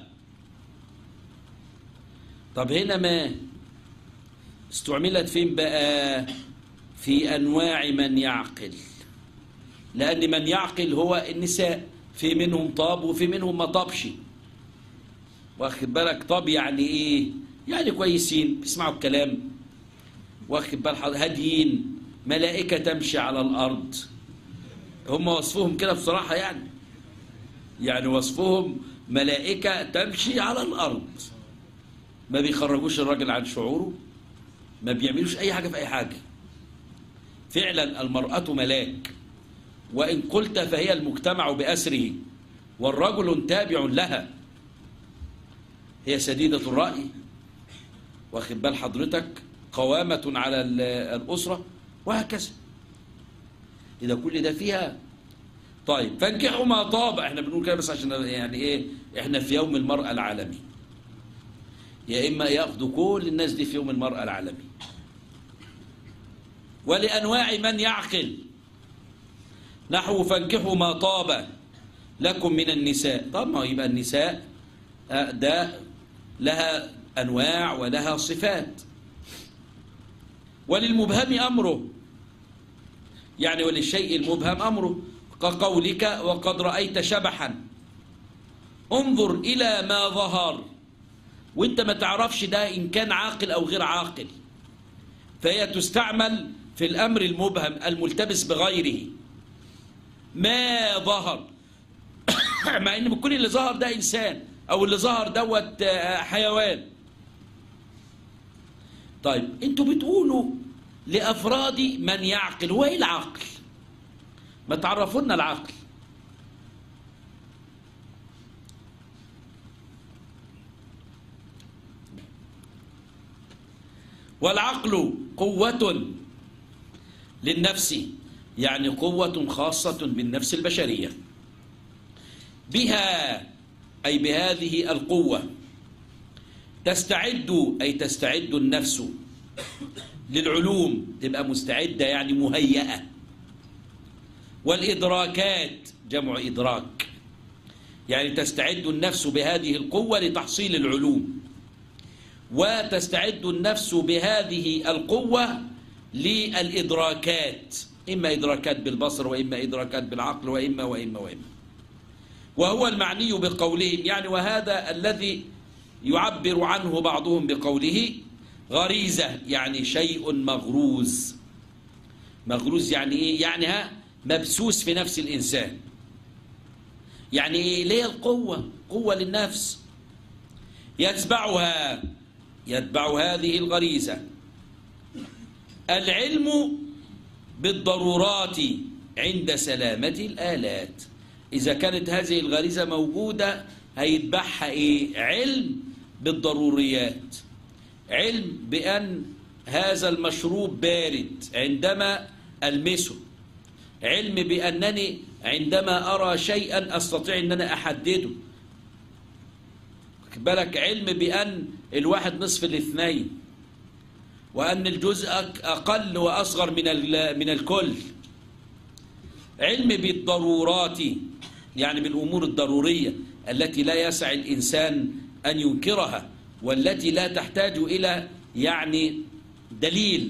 طب هنا ما استعملت فين بقى؟ في أنواع من يعقل، لأن من يعقل هو النساء، في منهم طاب وفي منهم ما طابش. واخد بالك؟ طاب يعني ايه؟ يعني كويسين بيسمعوا الكلام، واخد بال حضرتك؟ هاديين، ملائكة تمشي على الأرض. هم وصفهم كده بصراحة، يعني يعني وصفهم ملائكة تمشي على الأرض، ما بيخرجوش الراجل عن شعوره، ما بيعملوش أي حاجة في أي حاجة. فعلا المرأة ملاك، وإن قلت فهي المجتمع بأسره، والرجل تابع لها، هي سديدة الرأي، واخد بال حضرتك؟ قوامة على الأسرة، وهكذا. إذا كل ده فيها. طيب فانكحوا ما طاب، احنا بنقول كده بس عشان يعني ايه، احنا في يوم المرأة العالمي، يا إما يأخذوا كل الناس دي في يوم المرأة العالمي. ولأنواع من يعقل، نحو فانكحوا ما طاب لكم من النساء. طب ما يبقى النساء ده لها أنواع ولها صفات. وللمبهم أمره، يعني وللشيء المبهم أمره، كقولك وقد رأيت شبحا، انظر إلى ما ظهر، وانت ما تعرفش ده إن كان عاقل أو غير عاقل، فهي تستعمل في الأمر المبهم الملتبس بغيره. ما ظهر مع ان بكل اللي ظهر ده إنسان، أو اللي ظهر دوت حيوان. طيب انتوا بتقولوا لأفراد من يعقل، هو ايه العقل؟ ما تعرفونا العقل. والعقل قوة للنفس، يعني قوة خاصة بالنفس البشرية. بها أي بهذه القوة تستعد، أي تستعد النفس للعلوم، تبقى مستعدة يعني مهيئة. والإدراكات جمع إدراك، يعني تستعد النفس بهذه القوة لتحصيل العلوم، وتستعد النفس بهذه القوة للإدراكات، إما إدراكات بالبصر وإما إدراكات بالعقل وإما وإما وإما وهو المعني بقولهم، يعني وهذا الذي يعبر عنه بعضهم بقوله غريزة، يعني شيء مغروز. مغروز يعني إيه؟ يعني ها مبسوس في نفس الإنسان. يعني إيه؟ ليه القوة، قوة للنفس يتبعها، يتبع هذه الغريزة العلم بالضرورات عند سلامة الآلات. إذا كانت هذه الغريزة موجودة هيتبعها إيه؟ علم بالضروريات، علم بأن هذا المشروب بارد عندما ألمسه، علم بأنني عندما أرى شيئا أستطيع أن أنا أحدده، بالك علم بأن الواحد نصف الاثنين، وأن الجزء أقل وأصغر من من الكل. علم بالضرورات يعني بالأمور الضرورية التي لا يسع الإنسان أن ينكرها، والتي لا تحتاج إلى يعني دليل.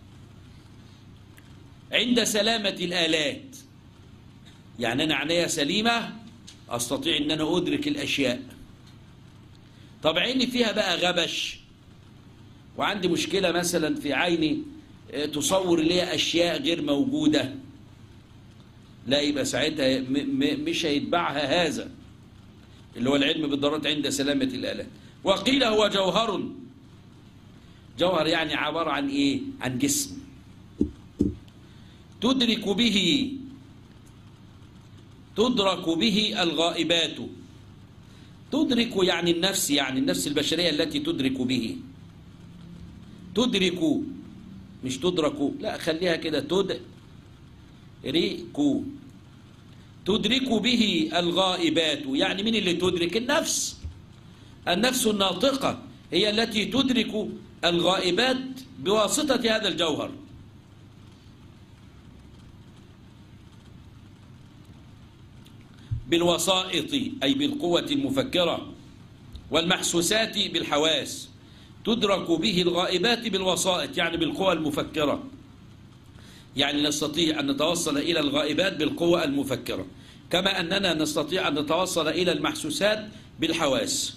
عند سلامة الآلات يعني أنا عينيا سليمة أستطيع أن أنا أدرك الأشياء. طب عيني فيها بقى غبش وعندي مشكلة مثلا في عيني تصور لي أشياء غير موجودة، لا، يبقى ساعتها مش هيتبعها هذا اللي هو العلم بالضرورات عند سلامة الآلات. وقيل هو جوهر. جوهر يعني عبارة عن إيه؟ عن جسم تدرك به تدرك به الغائبات. تدرك يعني النفس، يعني النفس البشرية التي تدرك به. تدرك مش تدرك، لا خليها كده تدرك. تدرك به الغائبات، يعني من اللي تدرك؟ النفس. النفس الناطقة هي التي تدرك الغائبات بواسطة هذا الجوهر. بالوسائط أي بالقوة المفكرة، والمحسوسات بالحواس. تدرك به الغائبات بالوسائط يعني بالقوة المفكرة، يعني نستطيع أن نتوصل إلى الغائبات بالقوة المفكرة، كما أننا نستطيع أن نتوصل إلى المحسوسات بالحواس.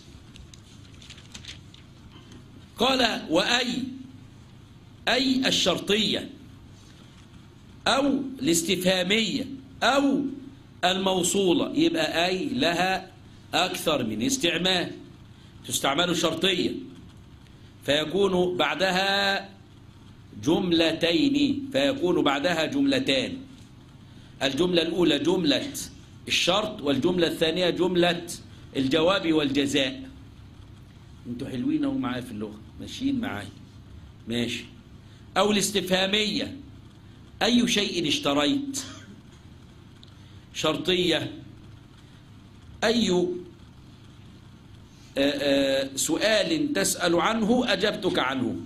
قال وأي أي الشرطية أو الاستفهامية أو الموصولة، يبقى أي لها أكثر من استعمال. تستعمل شرطية فيكون بعدها جملتين، فيكون بعدها جملتان. الجملة الأولى جملة الشرط، والجملة الثانية جملة الجواب والجزاء. انتوا حلوين اهو معايا في اللغة، ماشيين معايا ماشي. أو الاستفهامية أي شيء اشتريت. شرطية أي سؤال تسأل عنه أجبتك عنه.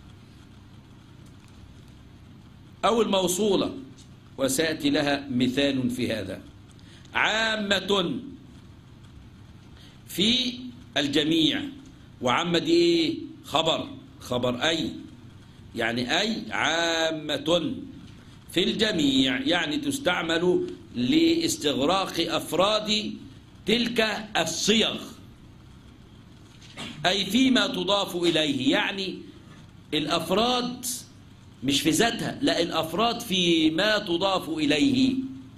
أو الموصولة وسيأتي لها مثال في هذا. عامة في الجميع، وعامة دي إيه؟ خبر، خبر أي، يعني أي عامة في الجميع، يعني تستعمل لاستغراق أفراد تلك الصيغ، أي فيما تضاف إليه، يعني الأفراد مش في ذاتها، لا، الأفراد فيما تضاف إليه.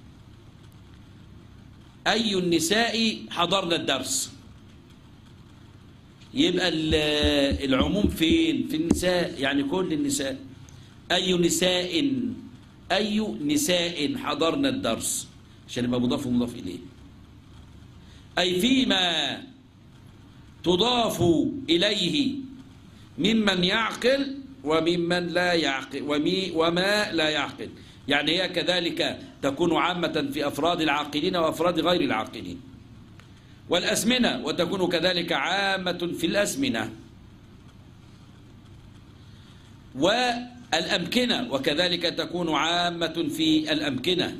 أي النساء حضرنا الدرس، يبقى العموم فين؟ في النساء، يعني كل النساء. أي نساء أي نساء حضرنا الدرس، عشان يبقى مضاف ومضاف إليه. أي فيما تضاف إليه ممن يعقل وممن لا يعقل ومي وما لا يعقل، يعني هي كذلك تكون عامة في أفراد العاقلين وأفراد غير العاقلين. والأزمنة وتكون كذلك عامة في الأزمنة. والأمكنة وكذلك تكون عامة في الأمكنة.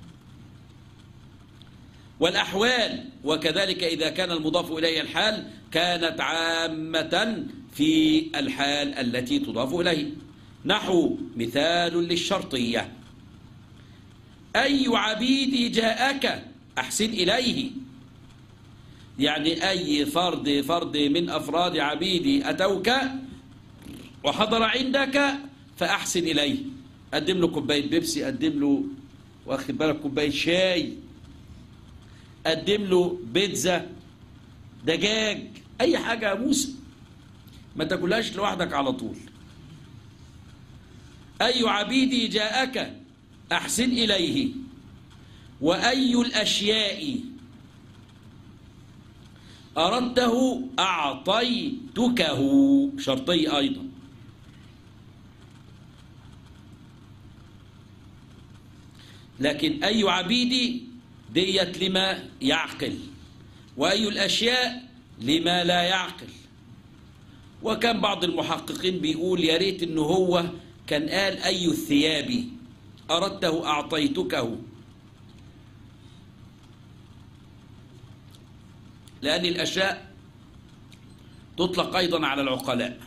والأحوال وكذلك إذا كان المضاف إليه الحال كانت عامة في الحال التي تضاف إليه. نحو مثال للشرطية: أي عبيدي جاءك أحسن إليه، يعني أي فرد فرد من أفراد عبيدي أتوك وحضر عندك فأحسن إليه. قدم له كوباية بيبسي، قدم له واخد بالك كوباية شاي، قدم له بيتزا، دجاج، أي حاجة يا موسى، ما تاكلهاش لوحدك على طول. أي عبيدي جاءك أحسن إليه. وأي الأشياء أردته أعطيتكه، شرطي أيضا. لكن أي عبيدي ديت لما يعقل، وأي الأشياء لما لا يعقل. وكان بعض المحققين بيقول يا ريت إنه هو كان قال أي الثياب أردته أعطيتكه، لأن الأشياء تطلق أيضا على العقلاء،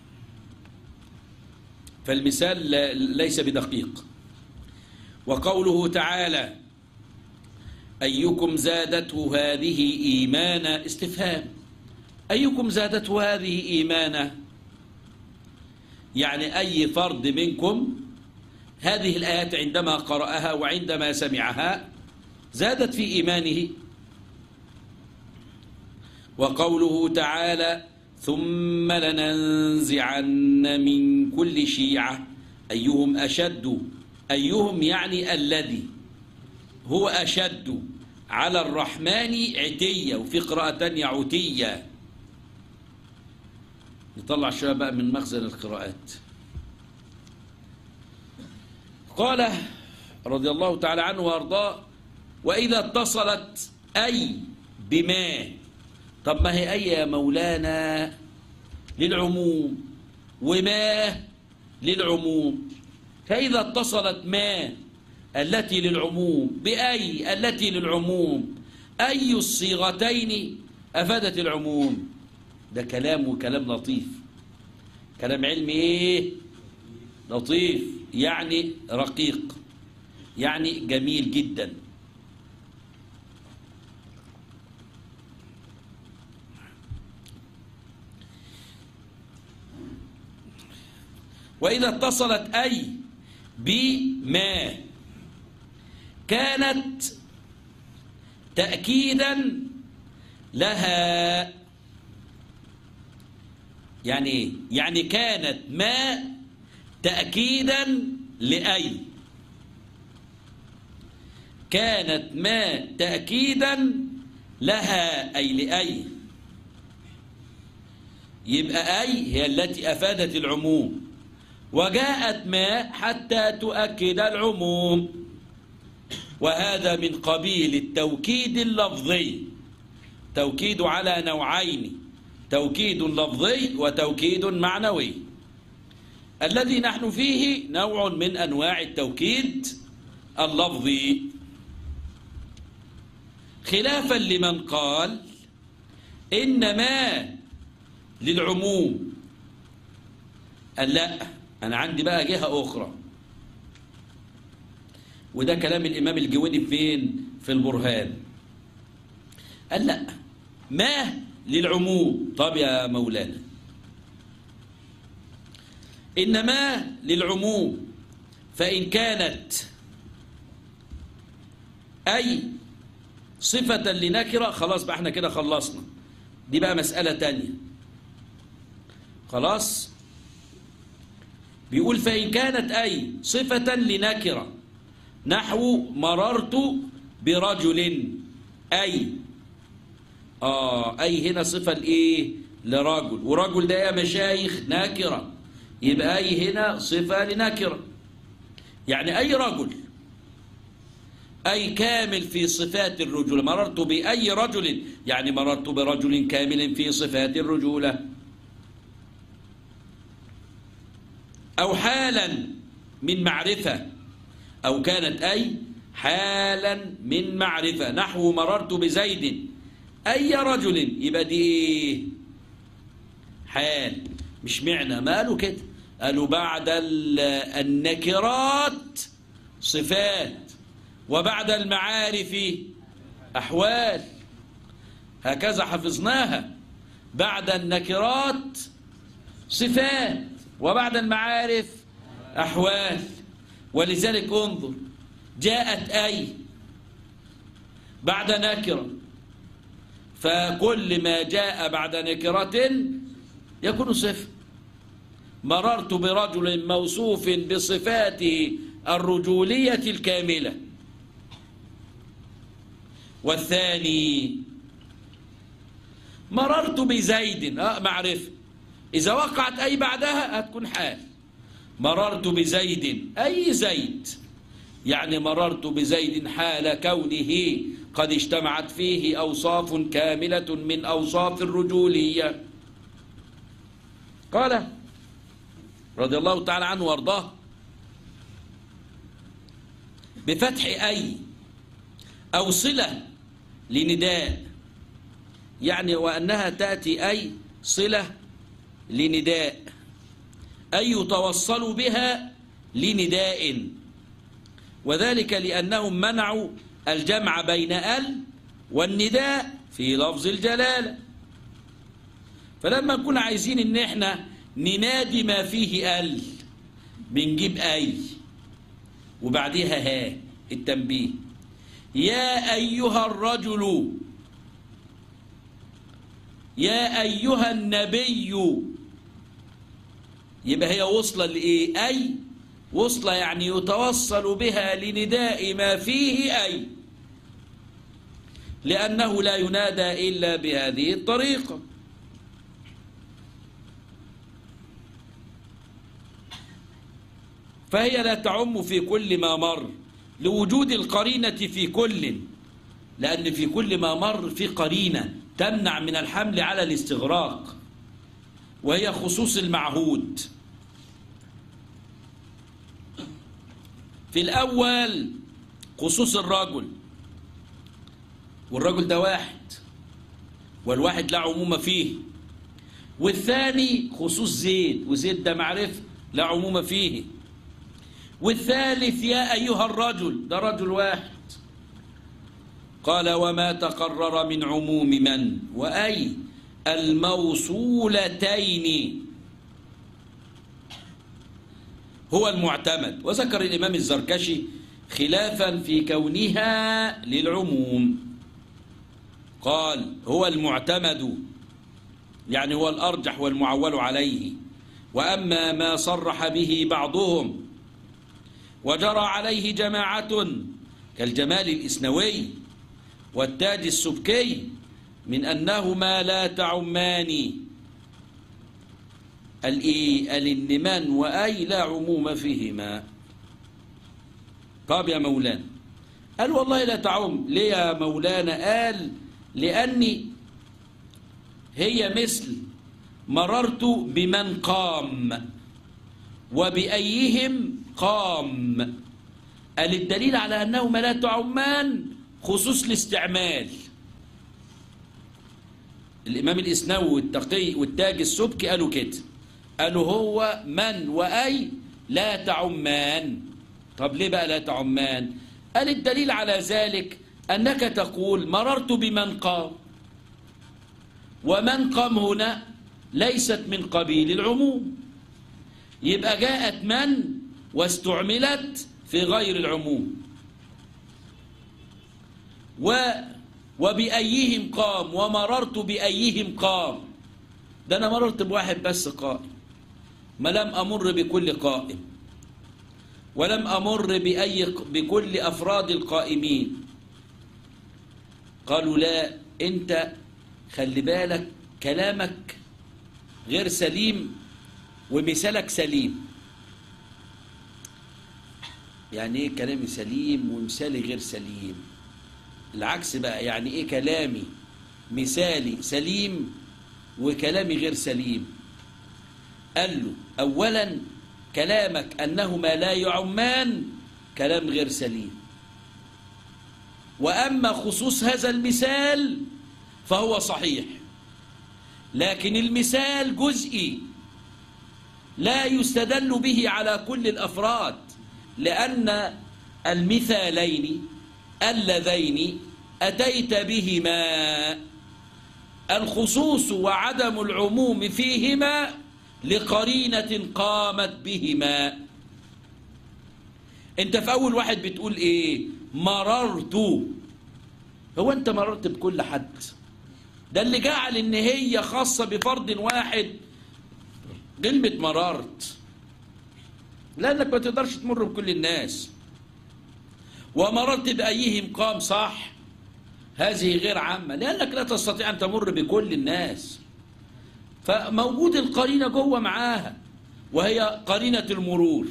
فالمثال ليس بدقيق. وقوله تعالى: أيكم زادته هذه إيمانا، استفهام. أيكم زادته هذه إيمانا، يعني أي فرد منكم هذه الآيات عندما قرأها وعندما سمعها زادت في إيمانه. وقوله تعالى: ثم لننزعن من كل شيعة أيهم أشد، أيهم يعني الذي هو أشد على الرحمن عتية، وفي قراءة تانية عتية. نطلع شوية بقى من مخزن القراءات. قال رضي الله تعالى عنه وارضاه: وإذا اتصلت أي بما، طب ما هي أي يا مولانا للعموم وما للعموم، فإذا اتصلت ما التي للعموم بأي التي للعموم، أي الصيغتين أفادت العموم. ده كلام وكلام لطيف، كلام علمي إيه؟ لطيف، يعني رقيق، يعني جميل جدا. وإذا اتصلت أي بما كانت تأكيدا لها، يعني إيه؟ يعني كانت ما تأكيدا لأي، كانت ما تأكيدا لها أي لأي، يبقى أي هي التي أفادت العموم، وجاءت ما حتى تؤكد العموم. وهذا من قبيل التوكيد اللفظي، توكيد على نوعين: توكيد لفظي وتوكيد معنوي. الذي نحن فيه نوع من أنواع التوكيد اللفظي، خلافا لمن قال إنما للعموم. قال لا، أنا عندي بقى جهة أخرى، وده كلام الإمام الجويني فين؟ في البرهان. قال لا، ما للعموم. طب يا مولانا، إنما للعموم، فإن كانت أي صفة لنكرة خلاص بقى احنا كده خلصنا، دي بقى مسألة تانية. خلاص، بيقول فإن كانت أي صفة لنكرة، نحو مررت برجل، أي آه أي هنا صفة لإيه؟ لرجل، ورجل ده يا مشايخ نكرة، يبقى أي هنا صفة لنكرة، يعني أي رجل، أي كامل في صفات الرجولة. مررت بأي رجل يعني مررت برجل كامل في صفات الرجولة. أو حالا من معرفة، أو كانت أي حالا من معرفة، نحو مررت بزيد أي رجل، يبقى دي إيه؟ حال. مش معنى ما قالوا كده، قالوا بعد النكرات صفات وبعد المعارف أحوال، هكذا حفظناها، بعد النكرات صفات وبعد المعارف أحوال. ولذلك انظر، جاءت أي بعد نكرة، فكل ما جاء بعد نكرة يكون صفة. مررت برجل موصوف بصفاته الرجولية الكاملة. والثاني مررت بزيد، آه معرفة، إذا وقعت أي بعدها هتكون حال. مررت بزيد أي زيد، يعني مررت بزيد حال كونه قد اجتمعت فيه أوصاف كاملة من أوصاف الرجولية. قال رضي الله تعالى عنه وارضاه: بفتح أي أو صلة لنداء، يعني وأنها تأتي أي صلة لنداء، أي يتوصل بها لنداء، وذلك لأنهم منعوا الجمع بين ال والنداء في لفظ الجلالة. فلما نكون عايزين إن احنا ننادي ما فيه ال بنجيب أي وبعدها ها التنبيه: يا أيها الرجل، يا أيها النبي، يبقى هي وصلة لإيه؟ أي وصلة يعني يتوصل بها لنداء ما فيه أي، لأنه لا ينادى إلا بهذه الطريقة. فهي لا تعم في كل ما مر لوجود القرينة في كل، لأن في كل ما مر في قرينة تمنع من الحمل على الاستغراق، وهي خصوص المعهود. في الأول خصوص الرجل، والرجل ده واحد، والواحد لا عموم فيه. والثاني خصوص زيد، وزيد ده معرفة لا عموم فيه. والثالث يا أيها الرجل، ده رجل واحد. قال: وما تقرر من عموم من وأي الموصولتين هو المعتمد. وذكر الإمام الزركشي خلافا في كونها للعموم، قال: هو المعتمد، يعني هو الأرجح والمعول عليه. وأما ما صرح به بعضهم وجرى عليه جماعة كالجمال الإسنوي والتاج السبكي من أنهما لا تعمان الإنمان وأي لا عموم فيهما. طب يا مولانا، قال: والله لا تعم. ليه يا مولانا؟ قال: لأني هي مثل مررت بمن قام وبأيهم قام. قال: الدليل على أنهما لا تعمان خصوص الاستعمال. الإمام الإسنوي والتقي والتاج السبكي قالوا كده، قالوا هو من وأي لا تعمان. طب ليه بقى لا تعمان؟ قال: الدليل على ذلك أنك تقول مررت بمن قام، ومن قام هنا ليست من قبيل العموم، يبقى جاءت من واستعملت في غير العموم. و وبأيهم قام، ومررت بأيهم قام، ده أنا مررت بواحد بس قائم، ما لم أمر بكل قائم، ولم أمر بأي بكل أفراد القائمين. قالوا: لا، أنت خلي بالك كلامك غير سليم ومثالك سليم. يعني ايه كلامي سليم ومثالي غير سليم؟ العكس بقى. يعني ايه كلامي مثالي سليم وكلامي غير سليم؟ قال له اولا كلامك انهما لا يعمان كلام غير سليم، واما خصوص هذا المثال فهو صحيح، لكن المثال جزئي لا يستدل به على كل الافراد، لان المثالين اللذين اتيت بهما الخصوص وعدم العموم فيهما لقرينة قامت بهما. انت في اول واحد بتقول ايه؟ مررت. هو انت مررت بكل حد؟ ده اللي جعل ان هي خاصة بفرد واحد كلمة مررت، لانك ما تقدرش تمر بكل الناس. ومررت بأيهم قام، صح، هذه غير عامة لأنك لا تستطيع أن تمر بكل الناس، فموجود القرينة جوه معاها وهي قرينة المرور.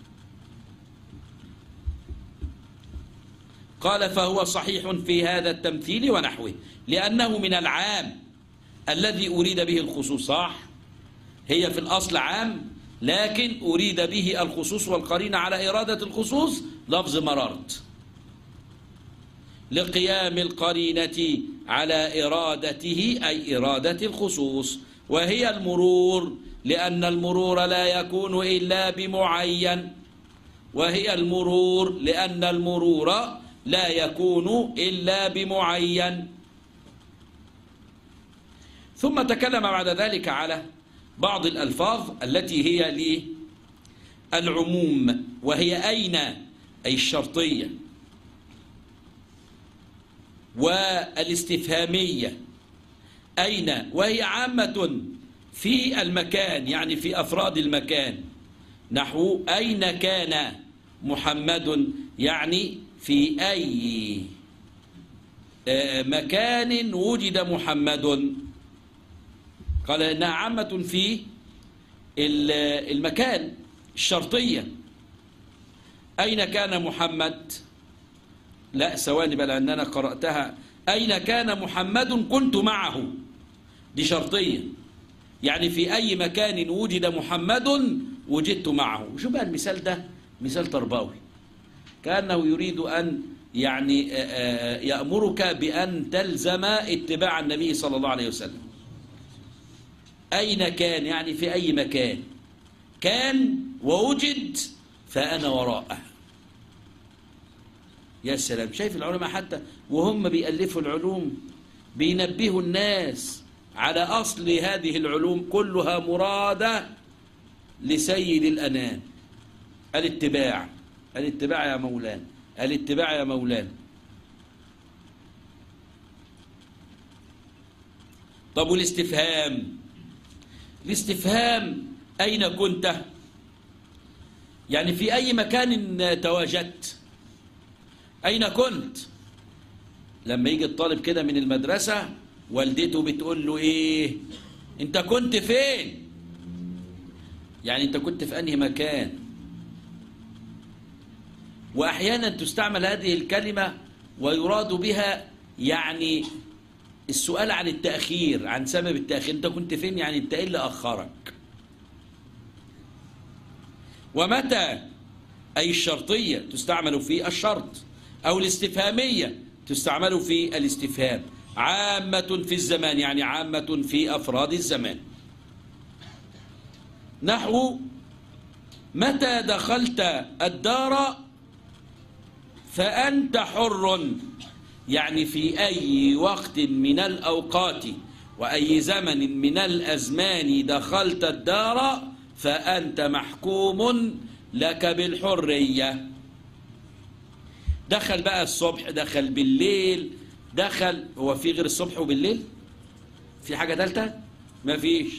قال فهو صحيح في هذا التمثيل ونحوه لأنه من العام الذي أريد به الخصوص. صح، هي في الأصل عام لكن أريد به الخصوص، والقرينة على إرادة الخصوص لفظ مررت، لقيام القرينة على إرادته أي إرادة الخصوص، وهي المرور، لأن المرور لا يكون إلا بمعين، وهي المرور لأن المرور لا يكون إلا بمعين. ثم تكلم بعد ذلك على بعض الألفاظ التي هي للعموم، وهي أين أي الشرطية، والاستفهامية أين وهي عامة في المكان يعني في أفراد المكان، نحو أين كان محمد يعني في أي مكان وجد محمد. قال إنها عامة في المكان الشرطية. أين كان محمد؟ لا ثواني بقى لأن أنا قرأتها. أين كان محمد كنت معه، دي شرطية، يعني في أي مكان وجد محمد وجدت معه. وشو بقى المثال ده؟ مثال تربوي، كأنه يريد أن يعني يأمرك بأن تلزم اتباع النبي صلى الله عليه وسلم. أين كان يعني في أي مكان كان ووجد فأنا وراءه. يا سلام، شايف العلماء حتى وهم بيألفوا العلوم بينبهوا الناس على أصل هذه العلوم كلها مرادة لسيد الأنام، الاتباع. الاتباع يا مولانا، الاتباع يا مولانا. طب والاستفهام؟ الاستفهام أين كنت؟ يعني في أي مكان تواجدت؟ أين كنت؟ لما يجي الطالب كده من المدرسة والدته بتقول له إيه؟ أنت كنت فين؟ يعني أنت كنت في أنهي مكان؟ وأحيانا تستعمل هذه الكلمة ويراد بها يعني السؤال عن التأخير، عن سبب التأخير. أنت كنت فين؟ يعني أنت إيه اللي أخرك؟ ومتى أي الشرطية تستعمل في الشرط، أو الاستفهامية تستعمل في الاستفهام. عامة في الزمان يعني عامة في أفراد الزمان، نحو متى دخلت الدار فأنت حر، يعني في أي وقت من الأوقات وأي زمن من الأزمان دخلت الدار فأنت محكوم لك بالحرية. دخل بقى الصبح، دخل بالليل، دخل، هو في غير الصبح وبالليل؟ في حاجة ثالثة؟ ما فيش.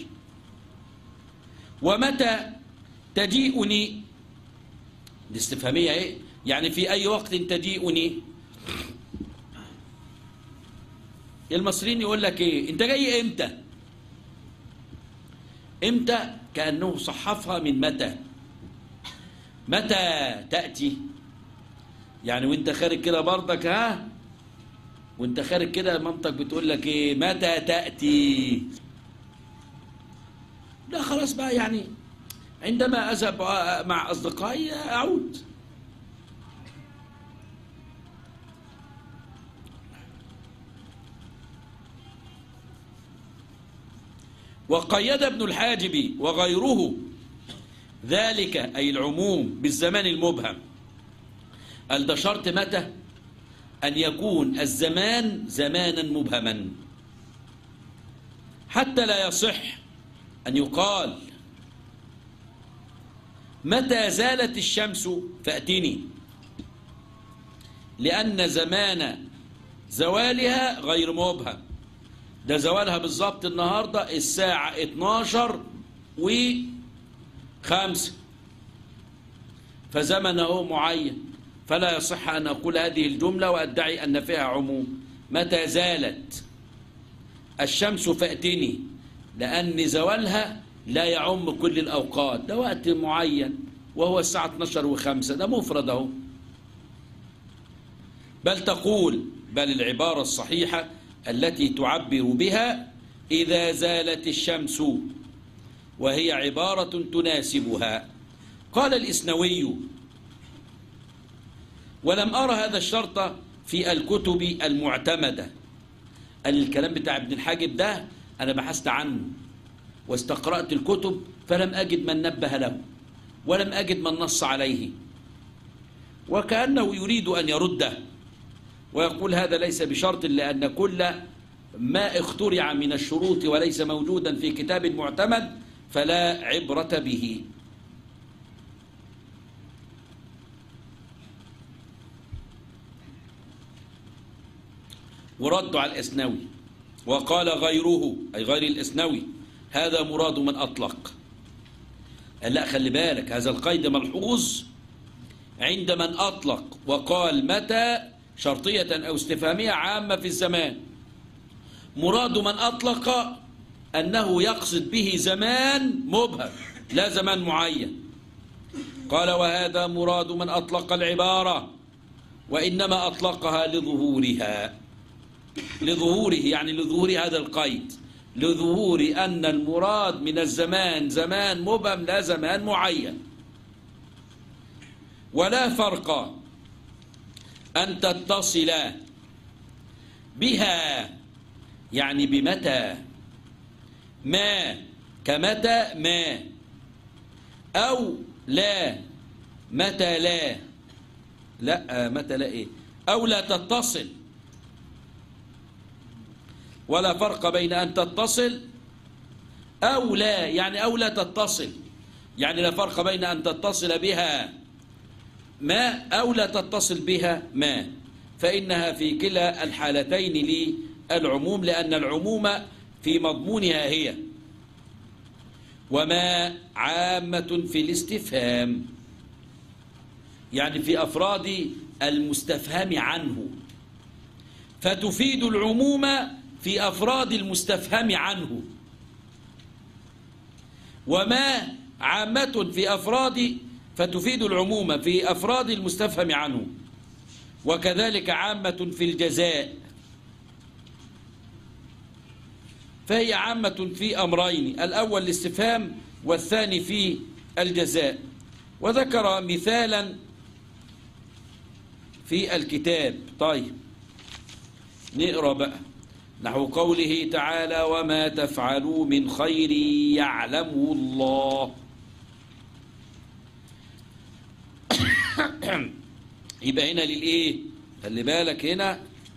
ومتى تجيئني، دي استفهامية ايه؟ يعني في أي وقت تجيئني. المصريين يقول لك ايه؟ انت جاي امتى؟ امتى كأنه صحفها من متى. متى تأتي؟ يعني وانت خارج كده برضك، ها وانت خارج كده مامتك بتقول لك ايه؟ متى تأتي؟ لا خلاص بقى، يعني عندما أذهب مع أصدقائي أعود. وقيد ابن الحاجب وغيره ذلك أي العموم بالزمان المبهم. قال ده شرط متى؟ أن يكون الزمان زمانا مبهما، حتى لا يصح أن يقال متى زالت الشمس فأتني، لأن زمان زوالها غير مبهم. ده زوالها بالظبط النهاردة الساعة اتناشر وخمسة، فزمنه معين، فلا يصح أن أقول هذه الجملة وأدعي أن فيها عموم. متى زالت الشمس فأتني، لأن زوالها لا يعم كل الأوقات، ده وقت معين وهو الساعة اتناشر وخمسة، ده مفرد اهو. بل تقول، بل العبارة الصحيحة التي تعبر بها إذا زالت الشمس، وهي عبارة تناسبها. قال الإسنوي: ولم أرى هذا الشرط في الكتب المعتمدة. الكلام بتاع ابن الحاجب ده أنا بحثت عنه واستقرأت الكتب فلم أجد من نبه له ولم أجد من نص عليه، وكأنه يريد أن يرده ويقول هذا ليس بشرط، لأن كل ما اخترع من الشروط وليس موجودا في كتاب معتمد فلا عبرة به. وردوا على الإسنوي وقال غيره أي غير الإسنوي هذا مراد من أطلق. لا خلي بالك، هذا القيد ملحوظ عند من أطلق وقال متى شرطية أو استفهامية عامة في الزمان. مراد من أطلق أنه يقصد به زمان مبهم لا زمان معين. قال: وهذا مراد من أطلق العبارة، وإنما أطلقها لظهورها، لظهوره يعني لظهور هذا القيد، لظهور أن المراد من الزمان زمان مبهم لا زمان معين. ولا فرق أن تتصل بها يعني بمتى ما كمتى ما، أو لا متى لا لا متى لا إيه أو لا تتصل. ولا فرق بين أن تتصل أو لا، يعني أو لا تتصل، يعني لا فرق بين أن تتصل بها ما أو لا تتصل بها ما، فإنها في كلا الحالتين للعموم، لأن العموم في مضمونها هي. وما عامة في الاستفهام يعني في أفراد المستفهم عنه، فتفيد العموم في أفراد المستفهم عنه. وما عامة في أفراد فتفيد العموم في أفراد المستفهم عنه، وكذلك عامة في الجزاء، فهي عامة في أمرين: الأول الاستفهام والثاني في الجزاء. وذكر مثالا في الكتاب. طيب نقرأ بقى نحو قوله تعالى: وما تفعلوا من خير يعلمه الله. يبقى هنا للإيه؟ خلي بالك هنا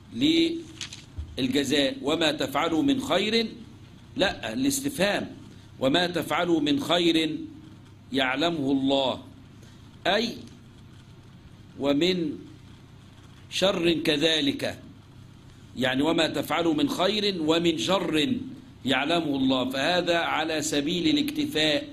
للجزاء. وما تفعلوا من خير، لا الاستفهام، وما تفعلوا من خير يعلمه الله، أي ومن شر كذلك، يعني وما تفعلوا من خير ومن شر يعلمه الله، فهذا على سبيل الاكتفاء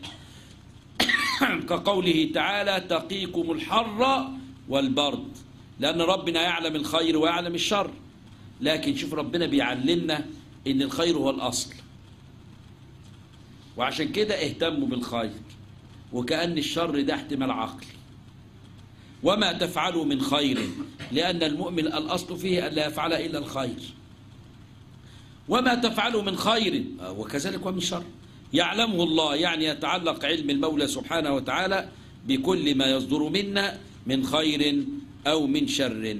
كقوله تعالى: تقيكم الحر والبرد، لأن ربنا يعلم الخير ويعلم الشر. لكن شوف ربنا بيعلمنا إن الخير هو الأصل، وعشان كده اهتموا بالخير، وكأن الشر ده احتمال عقلي. وما تفعلوا من خير، لأن المؤمن الأصل فيه أن لا يفعل إلا الخير. وما تفعلوا من خير وكذلك ومن شر يعلمه الله، يعني يتعلق علم المولى سبحانه وتعالى بكل ما يصدر منا من خير أو من شر.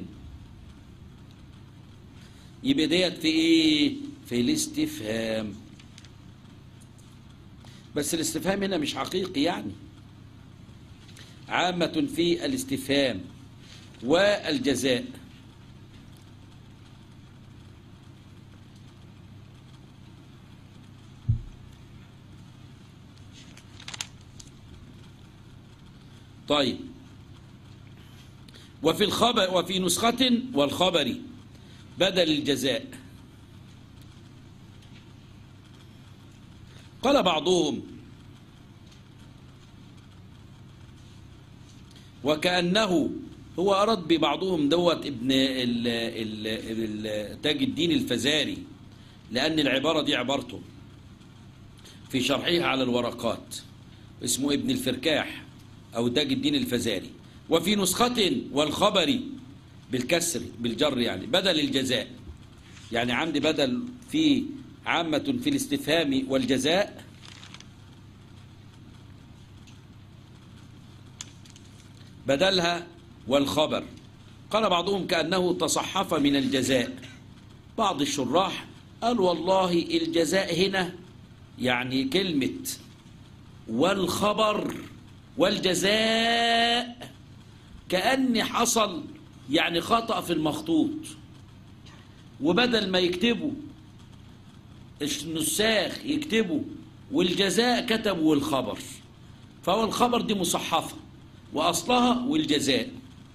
يبقى ديت في إيه؟ في الاستفهام. بس الاستفهام هنا مش حقيقي، يعني عامة في الاستفهام والجزاء. طيب، وفي الخبر وفي نسخة والخبر بدل الجزاء. قال بعضهم وكأنه هو أرد ببعضهم دوت ابن ال ال ال تاج الدين الفزاري، لأن العبارة دي عبارته في شرحه على الورقات، اسمه ابن الفركاح أو تاج الدين الفزاري. وفي نسخة والخبر بالكسر بالجر، يعني بدل الجزاء، يعني عندي بدل في عامة في الاستفهام والجزاء، بدلها والخبر. قال بعضهم كأنه تصحف من الجزاء. بعض الشراح قال والله الجزاء هنا يعني كلمة والخبر والجزاء كأن حصل يعني خطأ في المخطوط، وبدل ما يكتبوا النساخ يكتبوا والجزاء كتبوا والخبر، فهو الخبر دي مصحفة وأصلها والجزاء.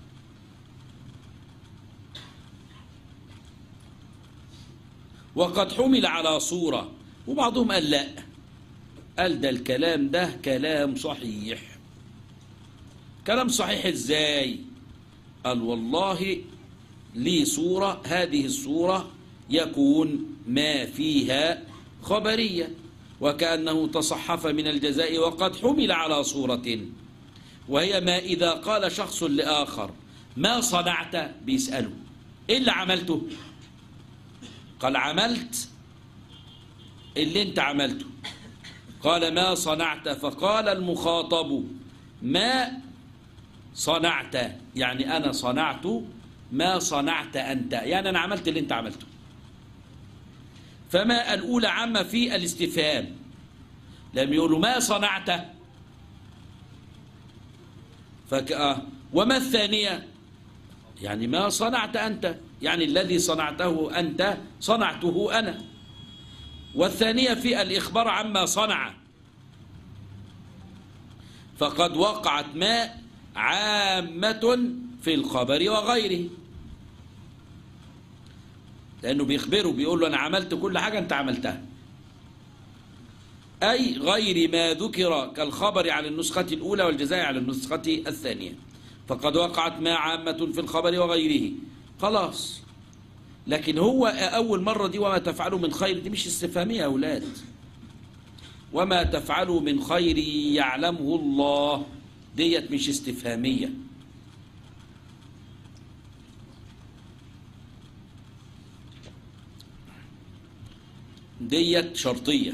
وقد حمل على صورة، وبعضهم قال لا، قال ده الكلام ده كلام صحيح. كلام صحيح ازاي؟ قال والله لي صورة، هذه الصورة يكون ما فيها خبرية، وكأنه تصحف من الجزاء وقد حمل على صورة، وهي ما إذا قال شخص لآخر ما صنعت، بيسأله إيه اللي عملته؟ قال عملت اللي انت عملته. قال ما صنعت، فقال المخاطب ما صنعت، يعني أنا صنعت ما صنعت أنت، يعني أنا عملت اللي انت عملته. فما الأولى عامة في الاستفهام، لم يقولوا ما صنعت فك... وما الثانية يعني ما صنعت أنت، يعني الذي صنعته أنت صنعته أنا. والثانية في الإخبار عما صنع، فقد وقعت ما عامة في الخبر وغيره، لأنه بيخبره بيقول له أنا عملت كل حاجة أنت عملتها، أي غير ما ذكر كالخبر على النسخة الأولى والجزاء على النسخة الثانية، فقد وقعت ما عامة في الخبر وغيره. خلاص. لكن هو أول مرة دي وما تفعلوا من خير دي مش استفهامية يا أولاد. وما تفعلوا من خير يعلمه الله ديت مش استفهامية، ديت شرطية.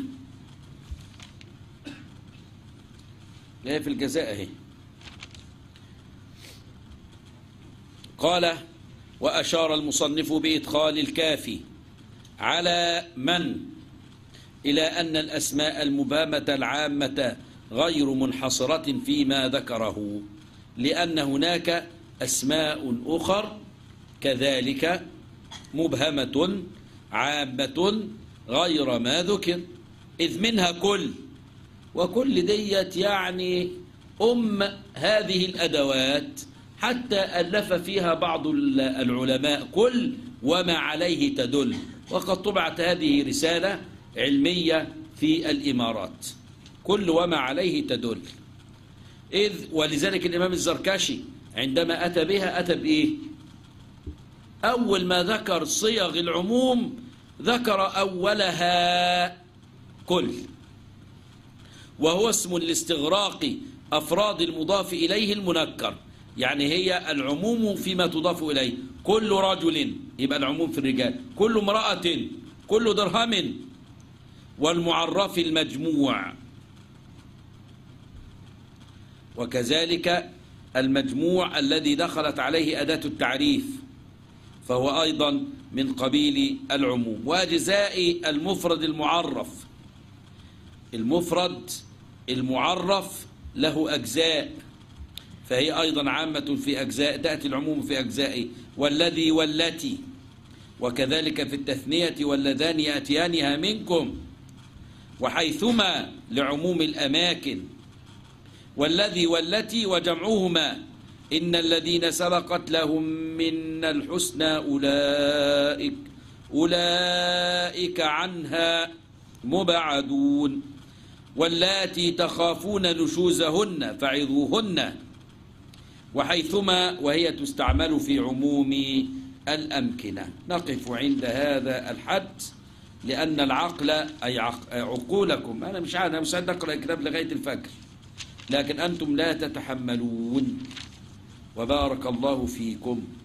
لا في الجزاء اهي. قال وأشار المصنف بإدخال الكافي على من إلى أن الأسماء المبهمة العامة غير منحصرة فيما ذكره، لأن هناك أسماء أخر كذلك مبهمة عامة غير ما ذكر، إذ منها كل، وكل ديت يعني أم هذه الأدوات، حتى ألف فيها بعض العلماء كل وما عليه تدل، وقد طبعت هذه رسالة علمية في الإمارات، كل وما عليه تدل. إذ ولذلك الإمام الزركشي عندما أتى بها أتى بإيه؟ أول ما ذكر صيغ العموم ذكر أولها كل، وهو اسم لاستغراق أفراد المضاف إليه المنكر. يعني هي العموم فيما تضاف إليه، كل رجل يبقى العموم في الرجال، كل امرأة، كل درهم. والمعرف المجموع، وكذلك المجموع الذي دخلت عليه أداة التعريف فهو أيضا من قبيل العموم. وأجزاء المفرد المعرف، المفرد المعرف له أجزاء فهي أيضا عامة في أجزاء، تأتي العموم في أجزاء، والذي والتي، وكذلك في التثنية واللذان يأتيانها منكم، وحيثما لعموم الأماكن، والذي والتي وجمعهما إن الذين سبقت لهم من الحسنى أولئك أولئك عنها مبعدون. واللاتي تخافون نشوزهن فعظوهن. وحيثما وهي تستعمل في عموم الأمكنة. نقف عند هذا الحد لأن العقل أي عقولكم، أنا مش عارف، أنا مش عارف أقرأ كتاب لغاية الفجر، لكن أنتم لا تتحملون. وبارك الله فيكم.